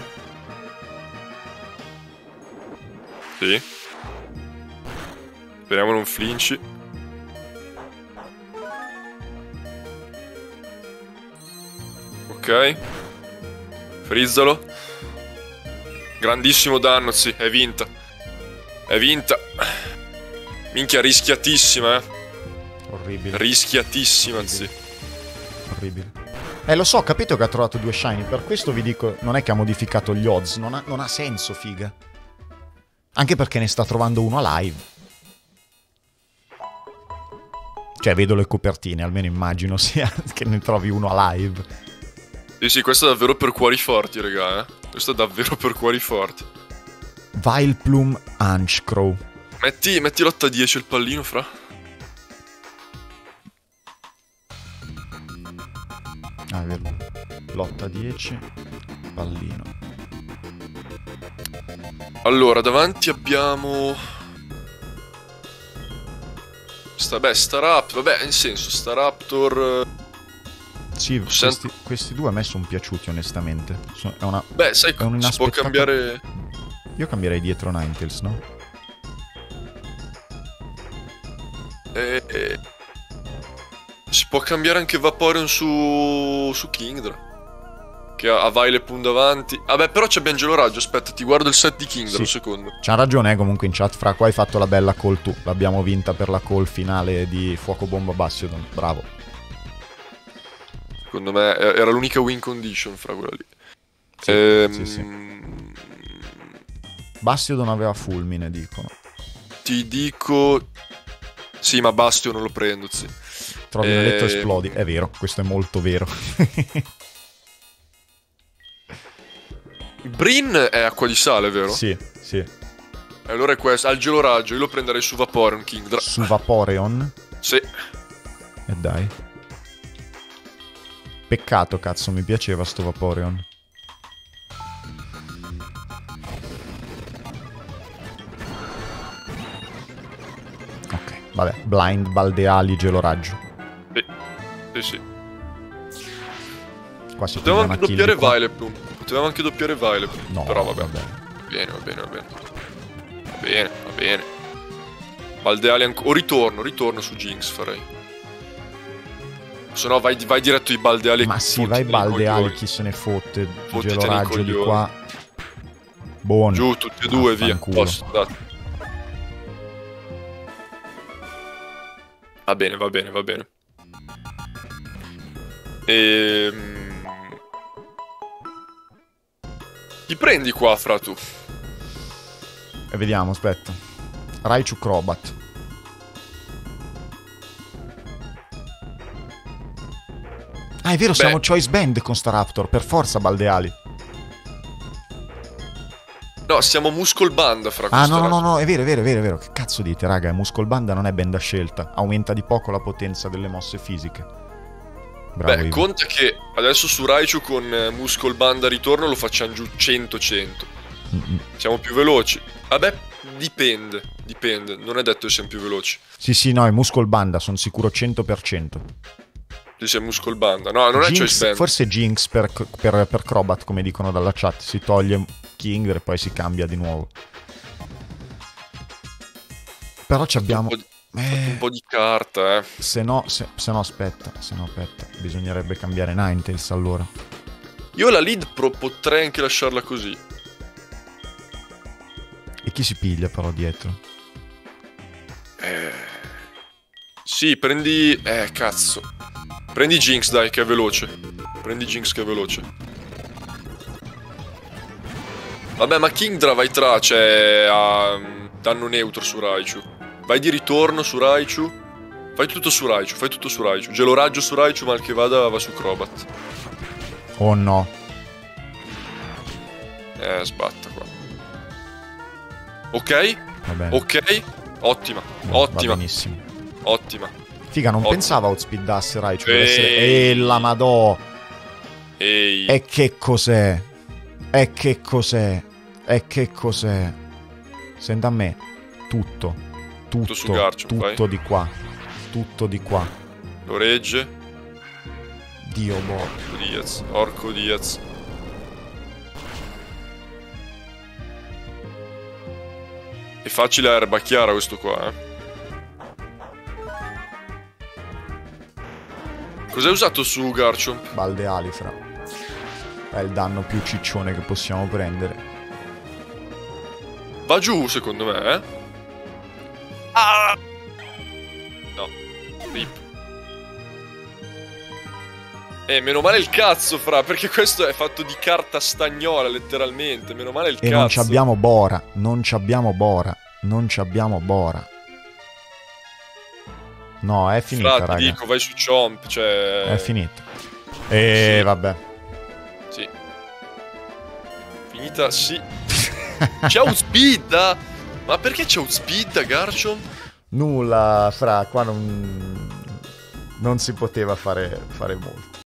Sì. Speriamo non flinci. Ok. Frizzalo. Grandissimo danno, sì, è vinta. È vinta. Minchia, rischiatissima, eh. Orribile. Rischiatissima, sì. Orribile. Eh, lo so, ho capito che ha trovato due shiny, per questo vi dico, non è che ha modificato gli odds, non ha, non ha senso, figa. Anche perché ne sta trovando uno a live. Cioè, vedo le copertine, almeno immagino sia che ne trovi uno a live. Sì, sì, questo è davvero per cuori forti, raga, eh. Questo è davvero per cuori forti. Vileplume Hunchcrow. Metti, metti l'otto a dieci il pallino, Fra. Ah, è vero. Lotta dieci. Pallino. Allora, davanti abbiamo... Sta, beh, Staraptor, vabbè, in senso, Staraptor... Sì, Sento- questi, questi due a me sono piaciuti, onestamente. So- è una... Beh, sai, È un si può inaspettato- cambiare... Io cambierei dietro Ninetales, no? Eh, eh, si può cambiare anche Vaporeon su... su Kingdra. Che ha, ha Vileplume davanti. Vabbè, però c'è Angelo Raggio, aspetta, ti guardo il set di Kingdra, Sì. un secondo. C'ha ragione, eh, comunque in chat. Fra, qua hai fatto la bella call tu. L'abbiamo vinta per la call finale di Fuoco Bomba Bastiodon. Bravo. Secondo me era l'unica win condition fra quella lì. Sì, Ehm, sì, sì. Bastiodon aveva fulmine, dicono. Ti dico... Sì, ma Bastio non lo prendo, sì. Trovi un letto e Ehm, esplodi. È vero, questo è molto vero. Brin è acqua di sale, vero? Sì, sì. Allora è questo. Al gelo raggio, io lo prenderei su Vaporeon Kingdra. Su Vaporeon. Sì. E dai. Peccato, cazzo, mi piaceva sto Vaporeon. Ok, vabbè. Blind, baldeali, gelo raggio. Sì, sì, sì. Qua si Potevamo piglia anche una kill doppiare di qua. Vileplume. Potevamo anche doppiare Vileplume. No, Però vabbè. vabbè. Va bene, va bene, va bene. Va bene, va bene. Baldeali ancora. O ritorno, ritorno su Jinx farei. Se no vai, vai diretto di Baldeali. Ma sì, fottiti vai nei baldeali, coglioni. chi se ne fotte. Fottiti Gelo nei raggio di coglioni. qua. Buono. Giù, tutti e due, via. Vaffanculo. Posto, date. Va bene, va bene, va bene. Ehm... Ti prendi qua, fra tu. E vediamo, aspetta. Raichu Crobat. Ah, è vero, Beh. siamo Choice Band con Staraptor. Per forza, baldeali. No, siamo Muscle Band, fra Ah, questo no, no, no, razzo. no, è vero, è vero, è vero, è vero. Che cazzo dite, raga? Muscle Band non è band a scelta. Aumenta di poco la potenza delle mosse fisiche. Bravo, Beh, Ivo. conta che adesso su Raichu con eh, Muscle Band a ritorno lo facciamo giù cento cento. Mm-mm. Siamo più veloci. Vabbè, dipende, dipende. Non è detto che siamo più veloci. Sì, sì, no, è Muscle Banda, sono sicuro cento per cento. Se siamo Muscle Band. No, non è Jinx, Choice Band. forse Jinx per, per, per Crobat, come dicono dalla chat. Si toglie Kingler e poi si cambia di nuovo. Però ci abbiamo... Un po' di, Eh, un po' di carta, eh. se no, se, se no aspetta, se no aspetta. Bisognerebbe cambiare Ninetales allora. Io la lead pro potrei anche lasciarla così. E chi si piglia però dietro? Eh... Sì, prendi... Eh, cazzo. Prendi Jinx, dai, che è veloce. Prendi Jinx che è veloce. Vabbè, ma Kingdra vai tra, cioè... ha danno neutro su Raichu. Vai di ritorno su Raichu. Fai tutto su Raichu, fai tutto su Raichu. Geloraggio su Raichu, mal che vada va su Crobat. Oh no. Eh, sbatta qua. Ok? Va bene. Ok? Ottima, No, ottima, Va benissimo. ottima. Figa, non Ottimo. pensavo a outspeedasse Raichu. Ehi. Deve essere... E la madò. Ehi. E che cos'è? E che cos'è? E che cos'è? Senta a me. Tutto. Tutto. su Garchomp, Tutto vai. di qua. Tutto di qua. Lo regge. Dio boh. Orco Diaz. Orco Diaz. È facile a erba chiara questo qua, eh. Cos'hai usato su Garchomp? Balde fra. È il danno più ciccione che possiamo prendere. Va giù, secondo me, eh? Ah! No. Rip. Eh, meno male il cazzo, fra, perché questo è fatto di carta stagnola, letteralmente. Meno male il E cazzo. non ci abbiamo Bora. Non ci abbiamo Bora. Non ci abbiamo Bora. No, è finita, Fra, ti raga. dico, vai su Chomp, cioè... È finita. E Sì. vabbè. Sì. Finita, sì. C'è outspeed? Ma perché c'è outspeed, Garchomp? Nulla, fra, qua non... Non si poteva fare, fare molto.